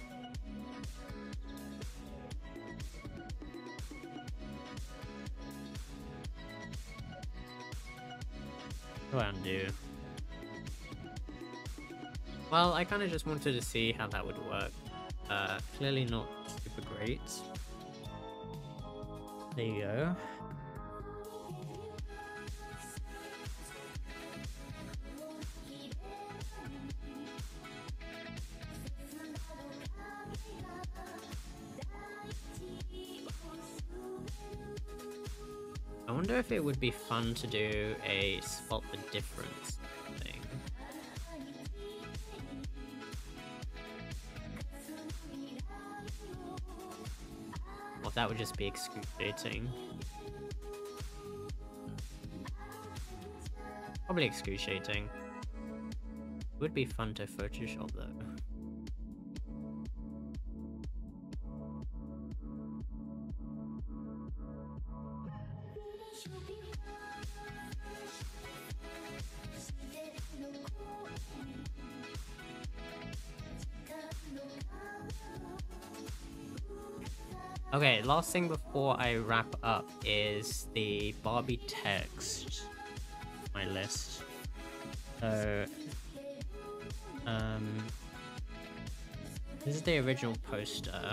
What do I undo? Well, I kind of just wanted to see how that would work. Clearly not super great. There you go. I wonder if it would be fun to do a spot the difference thing. Or if that would just be excruciating. Probably excruciating. It would be fun to Photoshop though. Okay, last thing before I wrap up is the Barbie text. My list. So, this is the original poster.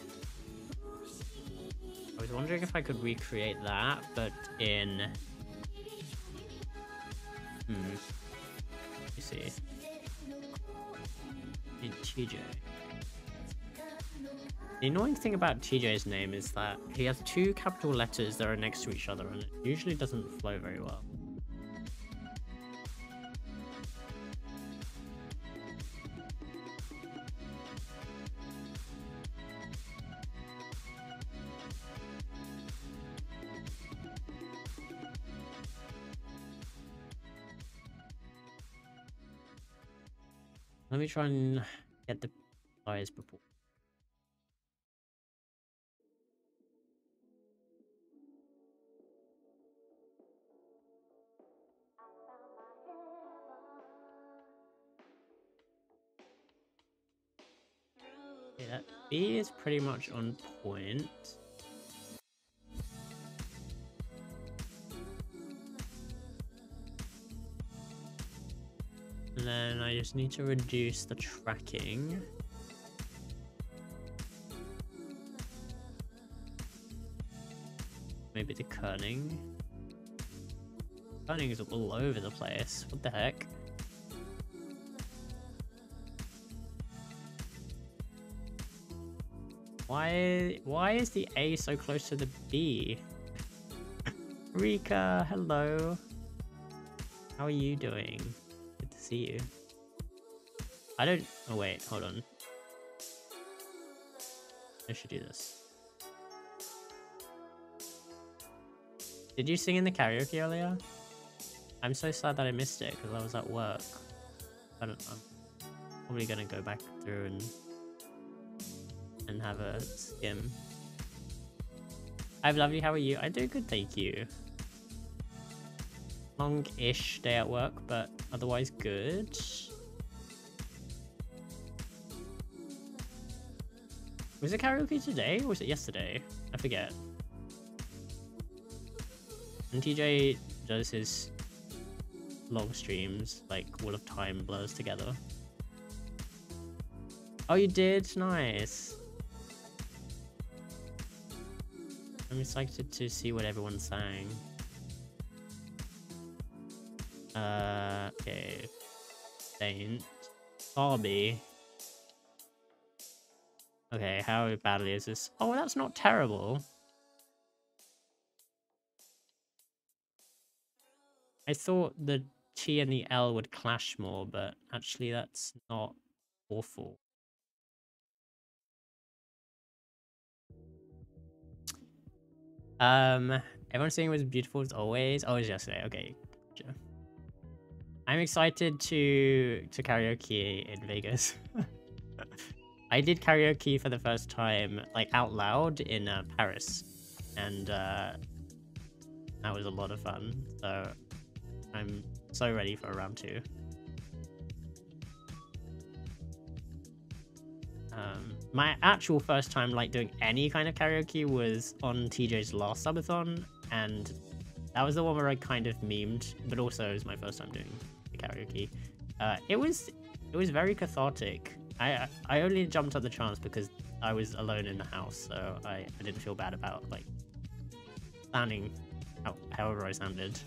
I was wondering if I could recreate that, but in... let me see. In TJ. The annoying thing about TJ's name is that he has two capital letters that are next to each other, and it usually doesn't flow very well. Let me try and get the players before. Okay, that B is pretty much on point. And then I just need to reduce the tracking. Maybe the kerning. Kerning is all over the place. What the heck? Why is the A so close to the B? Rika, hello. How are you doing? Good to see you. I don't... Oh, wait. Hold on. I should do this. Did you sing in the karaoke earlier? I'm so sad that I missed it because I was at work. I'm probably gonna go back through and have a skim. I've lovely. How are you? I do good, thank you. Long-ish day at work, but otherwise good. Was it karaoke today or was it yesterday? I forget. And TJ does his long streams, like all of time blurs together. Oh, you did? Nice. I'm excited to see what everyone sang. Okay. Saint. Barbie. Okay, how badly is this? Oh, that's not terrible. I thought the T and the L would clash more, but actually that's not awful. Everyone's saying it was beautiful as always. Oh, it was yesterday. Okay. Gotcha. I'm excited to karaoke in Vegas. I did karaoke for the first time, like out loud in Paris, and that was a lot of fun. So I'm so ready for round 2. My actual first time like doing any kind of karaoke was on TJ's last subathon, and that was the one where I kind of memed, but also it was my first time doing the karaoke. It was very cathartic. I only jumped at the chance because I was alone in the house, so I didn't feel bad about like sounding however I sounded.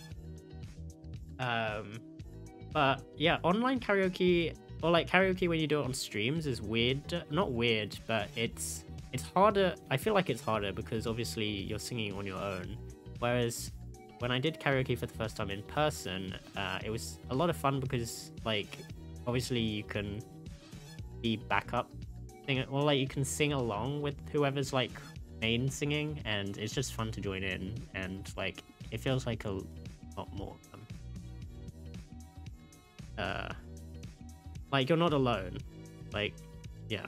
But yeah, online karaoke, or like karaoke when you do it on streams, is weird. Not weird, but it's harder. I feel like it's harder because obviously you're singing on your own. Whereas when I did karaoke for the first time in person, it was a lot of fun because like obviously you can be backup singing, or like you can sing along with whoever's like main singing, and it's just fun to join in, and like it feels like a lot more like you're not alone, like yeah.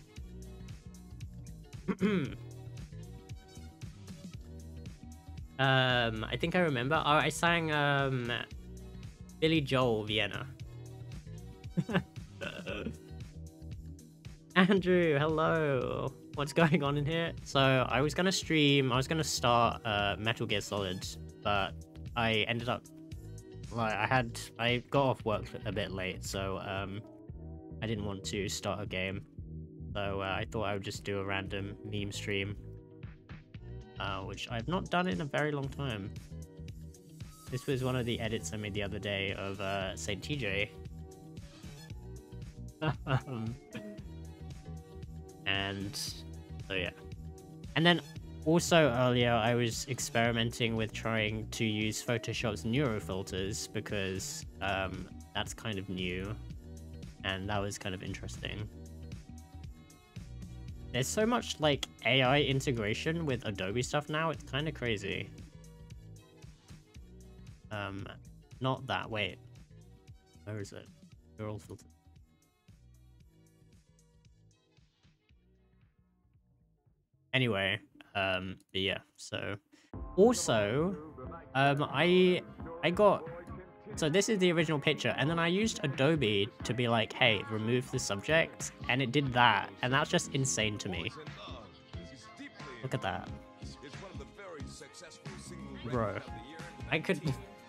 I think I remember. Oh, I sang Billy Joel Vienna. Andrew, hello. What's going on in here? So I was gonna stream. I was gonna start Metal Gear Solid, but I ended up like I got off work a bit late, so I didn't want to start a game. So I thought I would just do a random meme stream, which I've not done in a very long time. This was one of the edits I made the other day of Saint TJ. And so yeah. And then also earlier I was experimenting with trying to use Photoshop's neuro filters because that's kind of new, and that was kind of interesting. There's so much like AI integration with Adobe stuff now, it's kind of crazy. Not that, wait. Where is it? Neural filter. Anyway, but yeah, so also I got, so this is the original picture, and then I used Adobe to be like, hey, remove the subject, and it did that, and that's just insane to me. Look at that, bro. I could.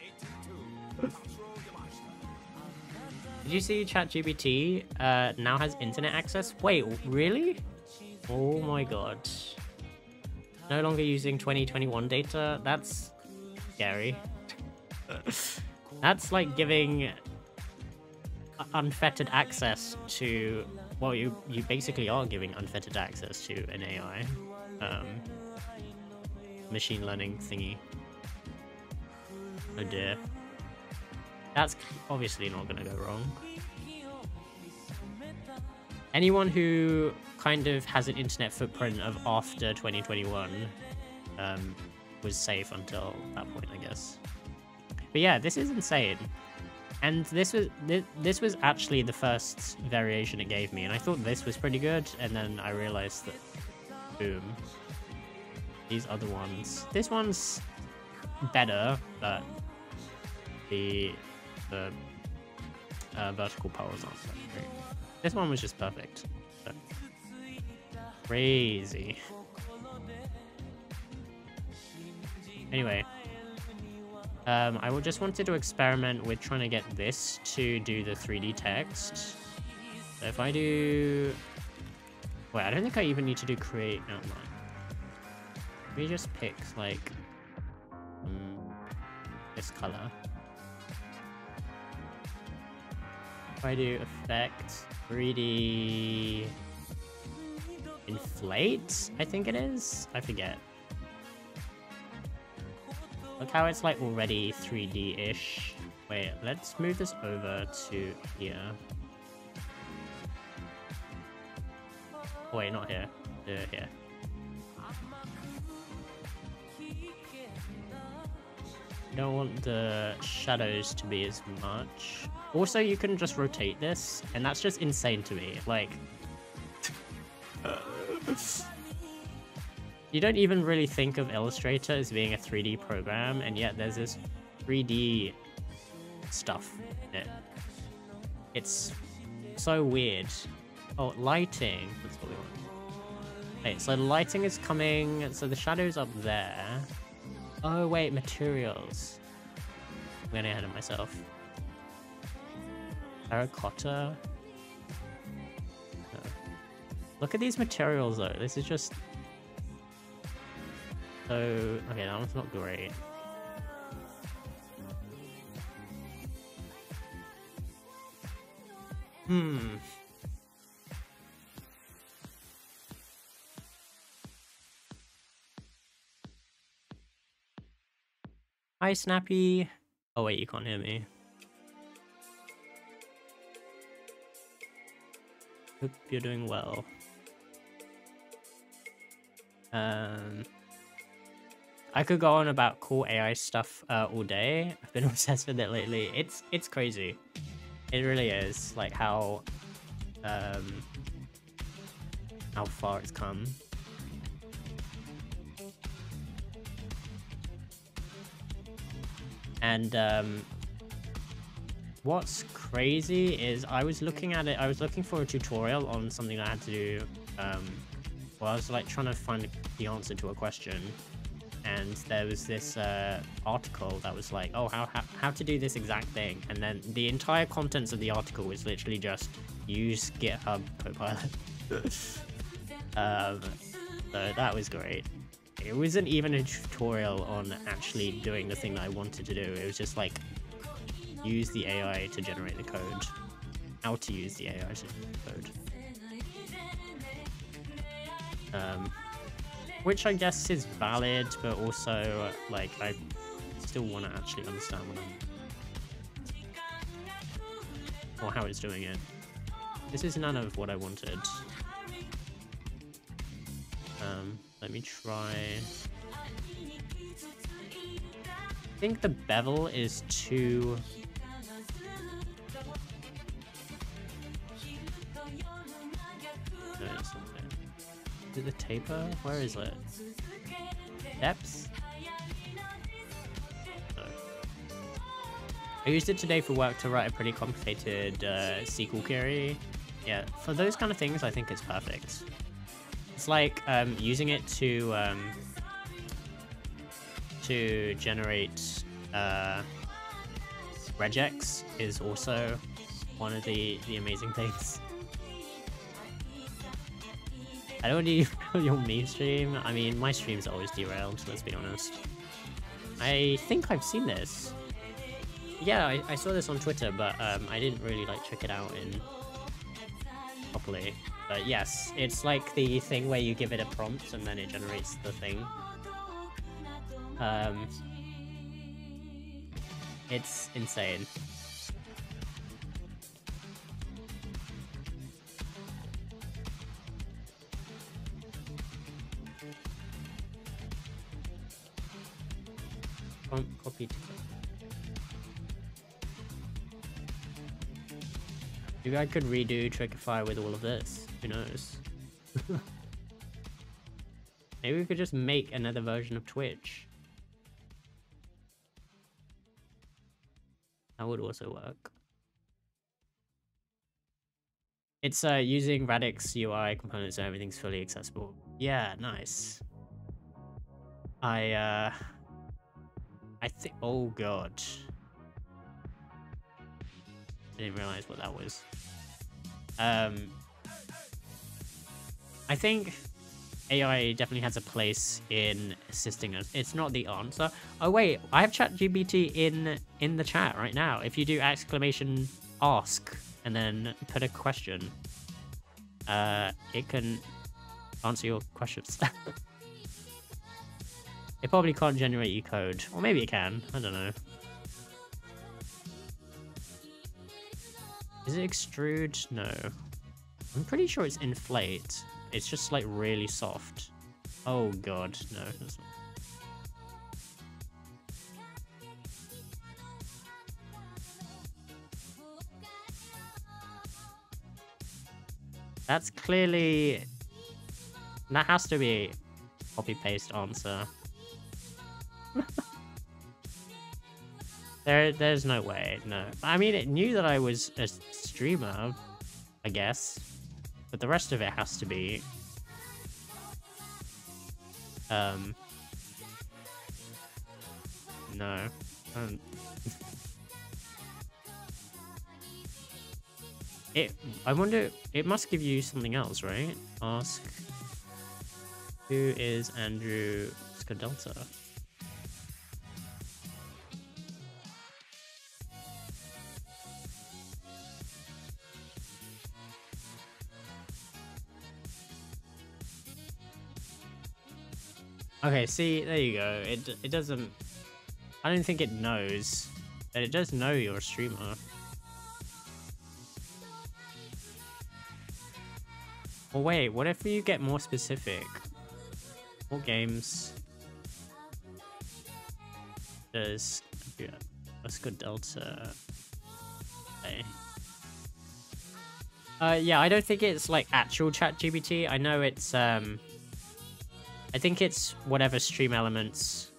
Did you see ChatGPT now has internet access? Wait, really? Oh my god. No longer using 2021 data? That's scary. That's like giving unfettered access to well, you basically are giving unfettered access to an AI, machine learning thingy. Oh dear. That's obviously not gonna go wrong. Anyone who kind of has an internet footprint of after 2021 was safe until that point, I guess. But yeah, this is insane. And this was actually the first variation it gave me, and I thought this was pretty good, and then I realized that, boom, these other ones. This one's better, but the vertical poles aren't that great. This one was just perfect. So, crazy. Anyway. I just wanted to experiment with trying to get this to do the 3D text. So if I do... Wait, I don't think I even need to do create outline. Let me just pick, like, this color. If I do effect, 3D... inflate, I think it is? I forget. Look how it's like already 3D-ish. Wait, let's move this over to here. Oh, wait, not here. Here. Don't want the shadows to be as much. Also, you can just rotate this, and that's just insane to me. Like... You don't even really think of Illustrator as being a 3D program, and yet there's this 3D stuff in it. It's so weird. Oh, lighting. That's what we want. Okay, so lighting is coming. So the shadow's up there. Oh, wait, materials. I'm getting ahead of myself. Terracotta. No. Look at these materials, though. This is just... So, okay, that one's not great. Hi, Snappy. Oh, wait, you can't hear me. Hope you're doing well. I could go on about cool AI stuff all day. I've been obsessed with it lately. It's crazy. It really is. Like how far it's come. And what's crazy is I was looking at it. I was looking for a tutorial on something I had to do. Well, I was like trying to find the answer to a question. And there was this article that was like, oh, how to do this exact thing. And then the entire contents of the article was literally just use GitHub Copilot. So that was great. It wasn't even a tutorial on actually doing the thing that I wanted to do. It was just like, use the AI to generate the code. How to use the AI to generate the code. Which I guess is valid, but also, like, I still want to actually understand what I'm... or how it's doing it. This is none of what I wanted. Let me try... I think the bevel is too... No, it's not there. Is it the taper? Where is it? Depth? No. I used it today for work to write a pretty complicated SQL query. Yeah, for those kind of things, I think it's perfect. It's like using it to generate regex is also one of the amazing things. I don't need your meme stream. I mean, my stream's always derailed, let's be honest. I think I've seen this. Yeah, I saw this on Twitter, but I didn't really like check it out properly. But yes, it's like the thing where you give it a prompt and then it generates the thing. It's insane. Copy to maybe I could redo Trickify with all of this. Who knows? Maybe we could just make another version of Twitch. That would also work. It's using Radix UI components so everything's fully accessible. Yeah, nice. I think, oh god. I didn't realize what that was. I think AI definitely has a place in assisting us. It's not the answer. Oh wait, I have ChatGPT in the chat right now. If you do exclamation ask and then put a question, it can answer your questions. It probably can't generate you code, or maybe it can. I don't know. Is it extrude? No. I'm pretty sure it's inflate. It's just like really soft. Oh god, no. That's not. That's clearly... That has to be copy-paste answer. There's no way, no. I mean, it knew that I was a streamer, I guess. But the rest of it has to be... No. I wonder... It must give you something else, right? Ask... Who is Andrew Scadelta? Okay, see, there you go. It doesn't... I don't think it knows, but it does know you're a streamer. Well, wait, what if you get more specific? What games does Delta play? Yeah, I don't think it's like actual ChatGPT. I know it's I think it's whatever Stream Elements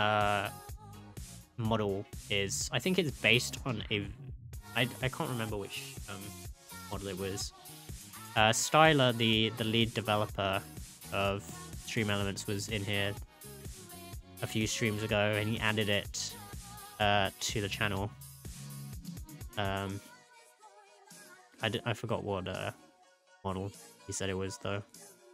model is. I think it's based on a... I can't remember which model it was. Styler, the lead developer of Stream Elements, was in here a few streams ago, and he added it to the channel. I forgot what model he said it was though.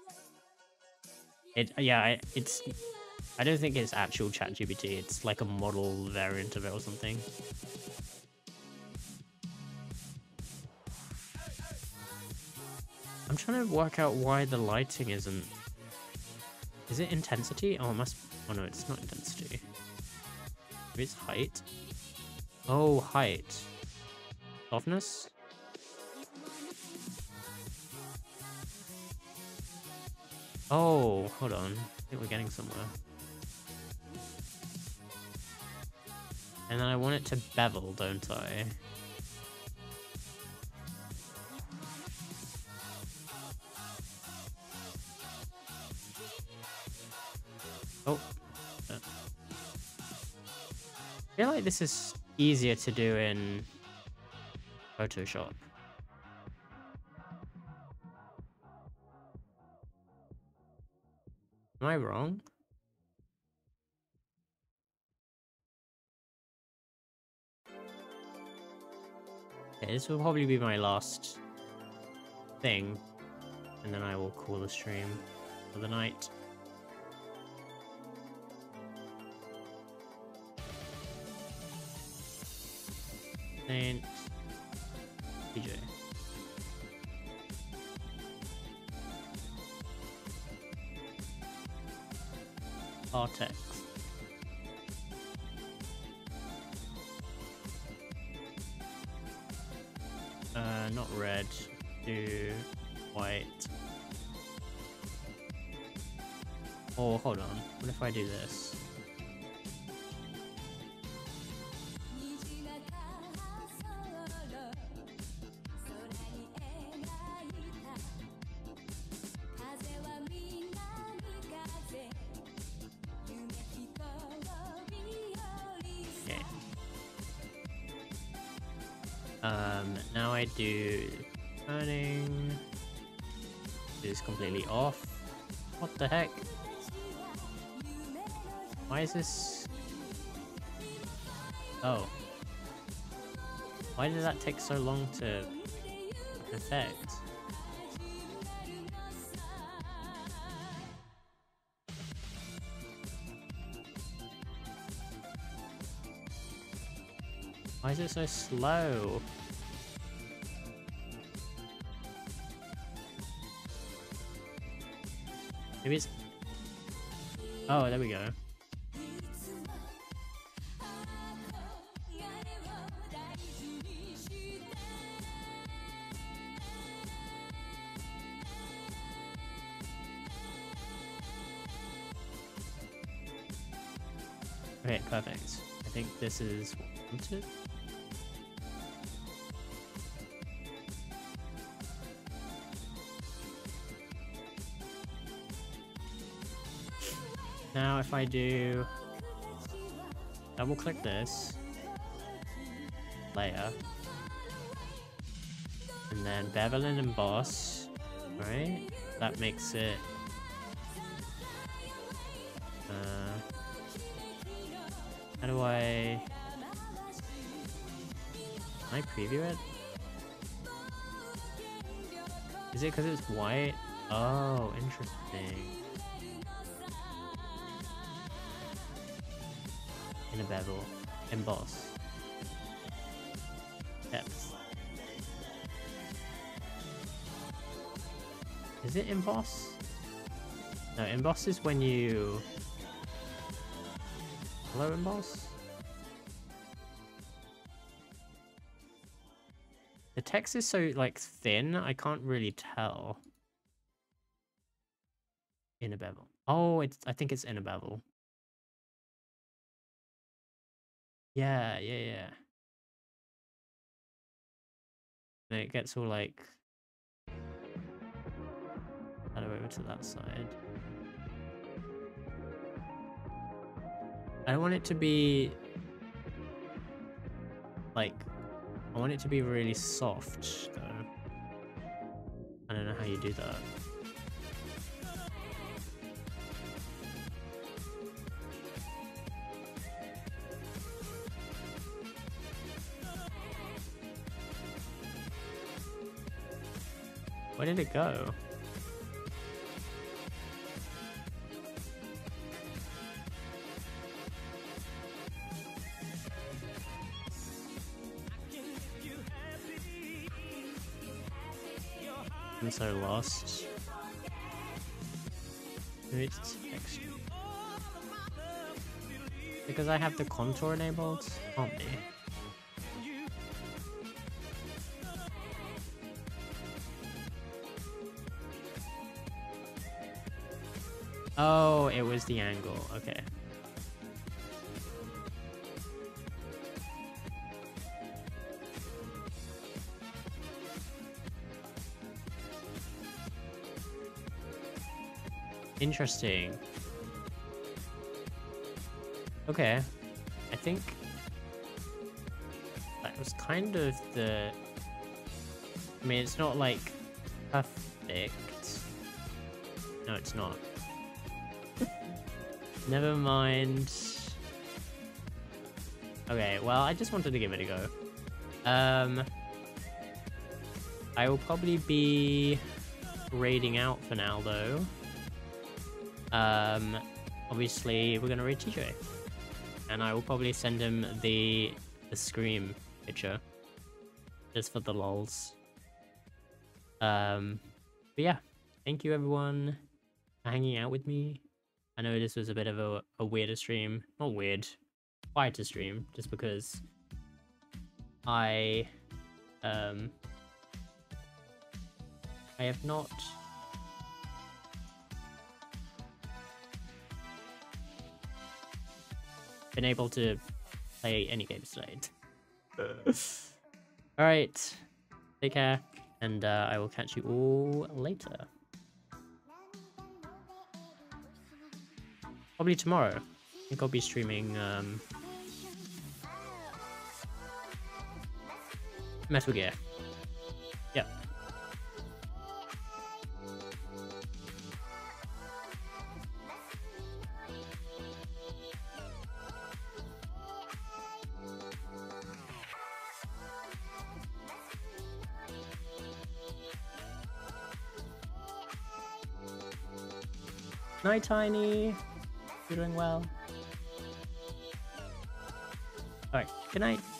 I don't think it's actual ChatGPT. It's like a model variant of it or something. I'm trying to work out why the lighting isn't... Is it intensity? Oh, it must... Oh no, it's not intensity. Maybe it's height? Oh, height. Softness? Oh, hold on. I think we're getting somewhere. And then I want it to bevel, don't I? Oh. I feel like this is easier to do in Photoshop. Am I wrong? Okay, this will probably be my last thing, and then I will call the stream for the night. Saint PJ. Artex. Not red. Do white. Oh, hold on. What if I do this? Okay. Now I do turning. This is completely off. What the heck? Why is this? Oh. Why did that take so long to affect? Why is it so slow? Maybe it's... Oh, there we go. Okay, perfect. I think this is what I wanted. Now if I do double click this layer and then bevel and emboss, right? That makes it how do I preview it? Is it because it's white? Oh, interesting. In a bevel, emboss, depth. Is it emboss? No, emboss is when you... Hello, emboss? The text is so, like, thin, I can't really tell. In a bevel. Oh, I think it's in a bevel. Yeah. And it gets all, like... How do I over to that side? I don't want it to be... Like... I want it to be really soft, though. I don't know how you do that. Where did it go? I'm so lost. Maybe it's texture. Because I have the contour enabled? Can't be. Oh, it was the angle. Okay. Interesting. Okay. I think that was kind of the... I mean, it's not like perfect. No, it's not. Never mind. Okay, well, I just wanted to give it a go. I will probably be raiding out for now, though. Obviously, we're gonna raid TJ. And I will probably send him the Scream picture. Just for the lols. But yeah, thank you everyone for hanging out with me. I know this was a bit of a weirder stream. Not weird, quieter stream, just because I have not been able to play any games today. Alright, take care, and I will catch you all later. Probably tomorrow. I think I'll be streaming Metal Gear. Yep. Night, Tiny. You're doing well. Alright, good night.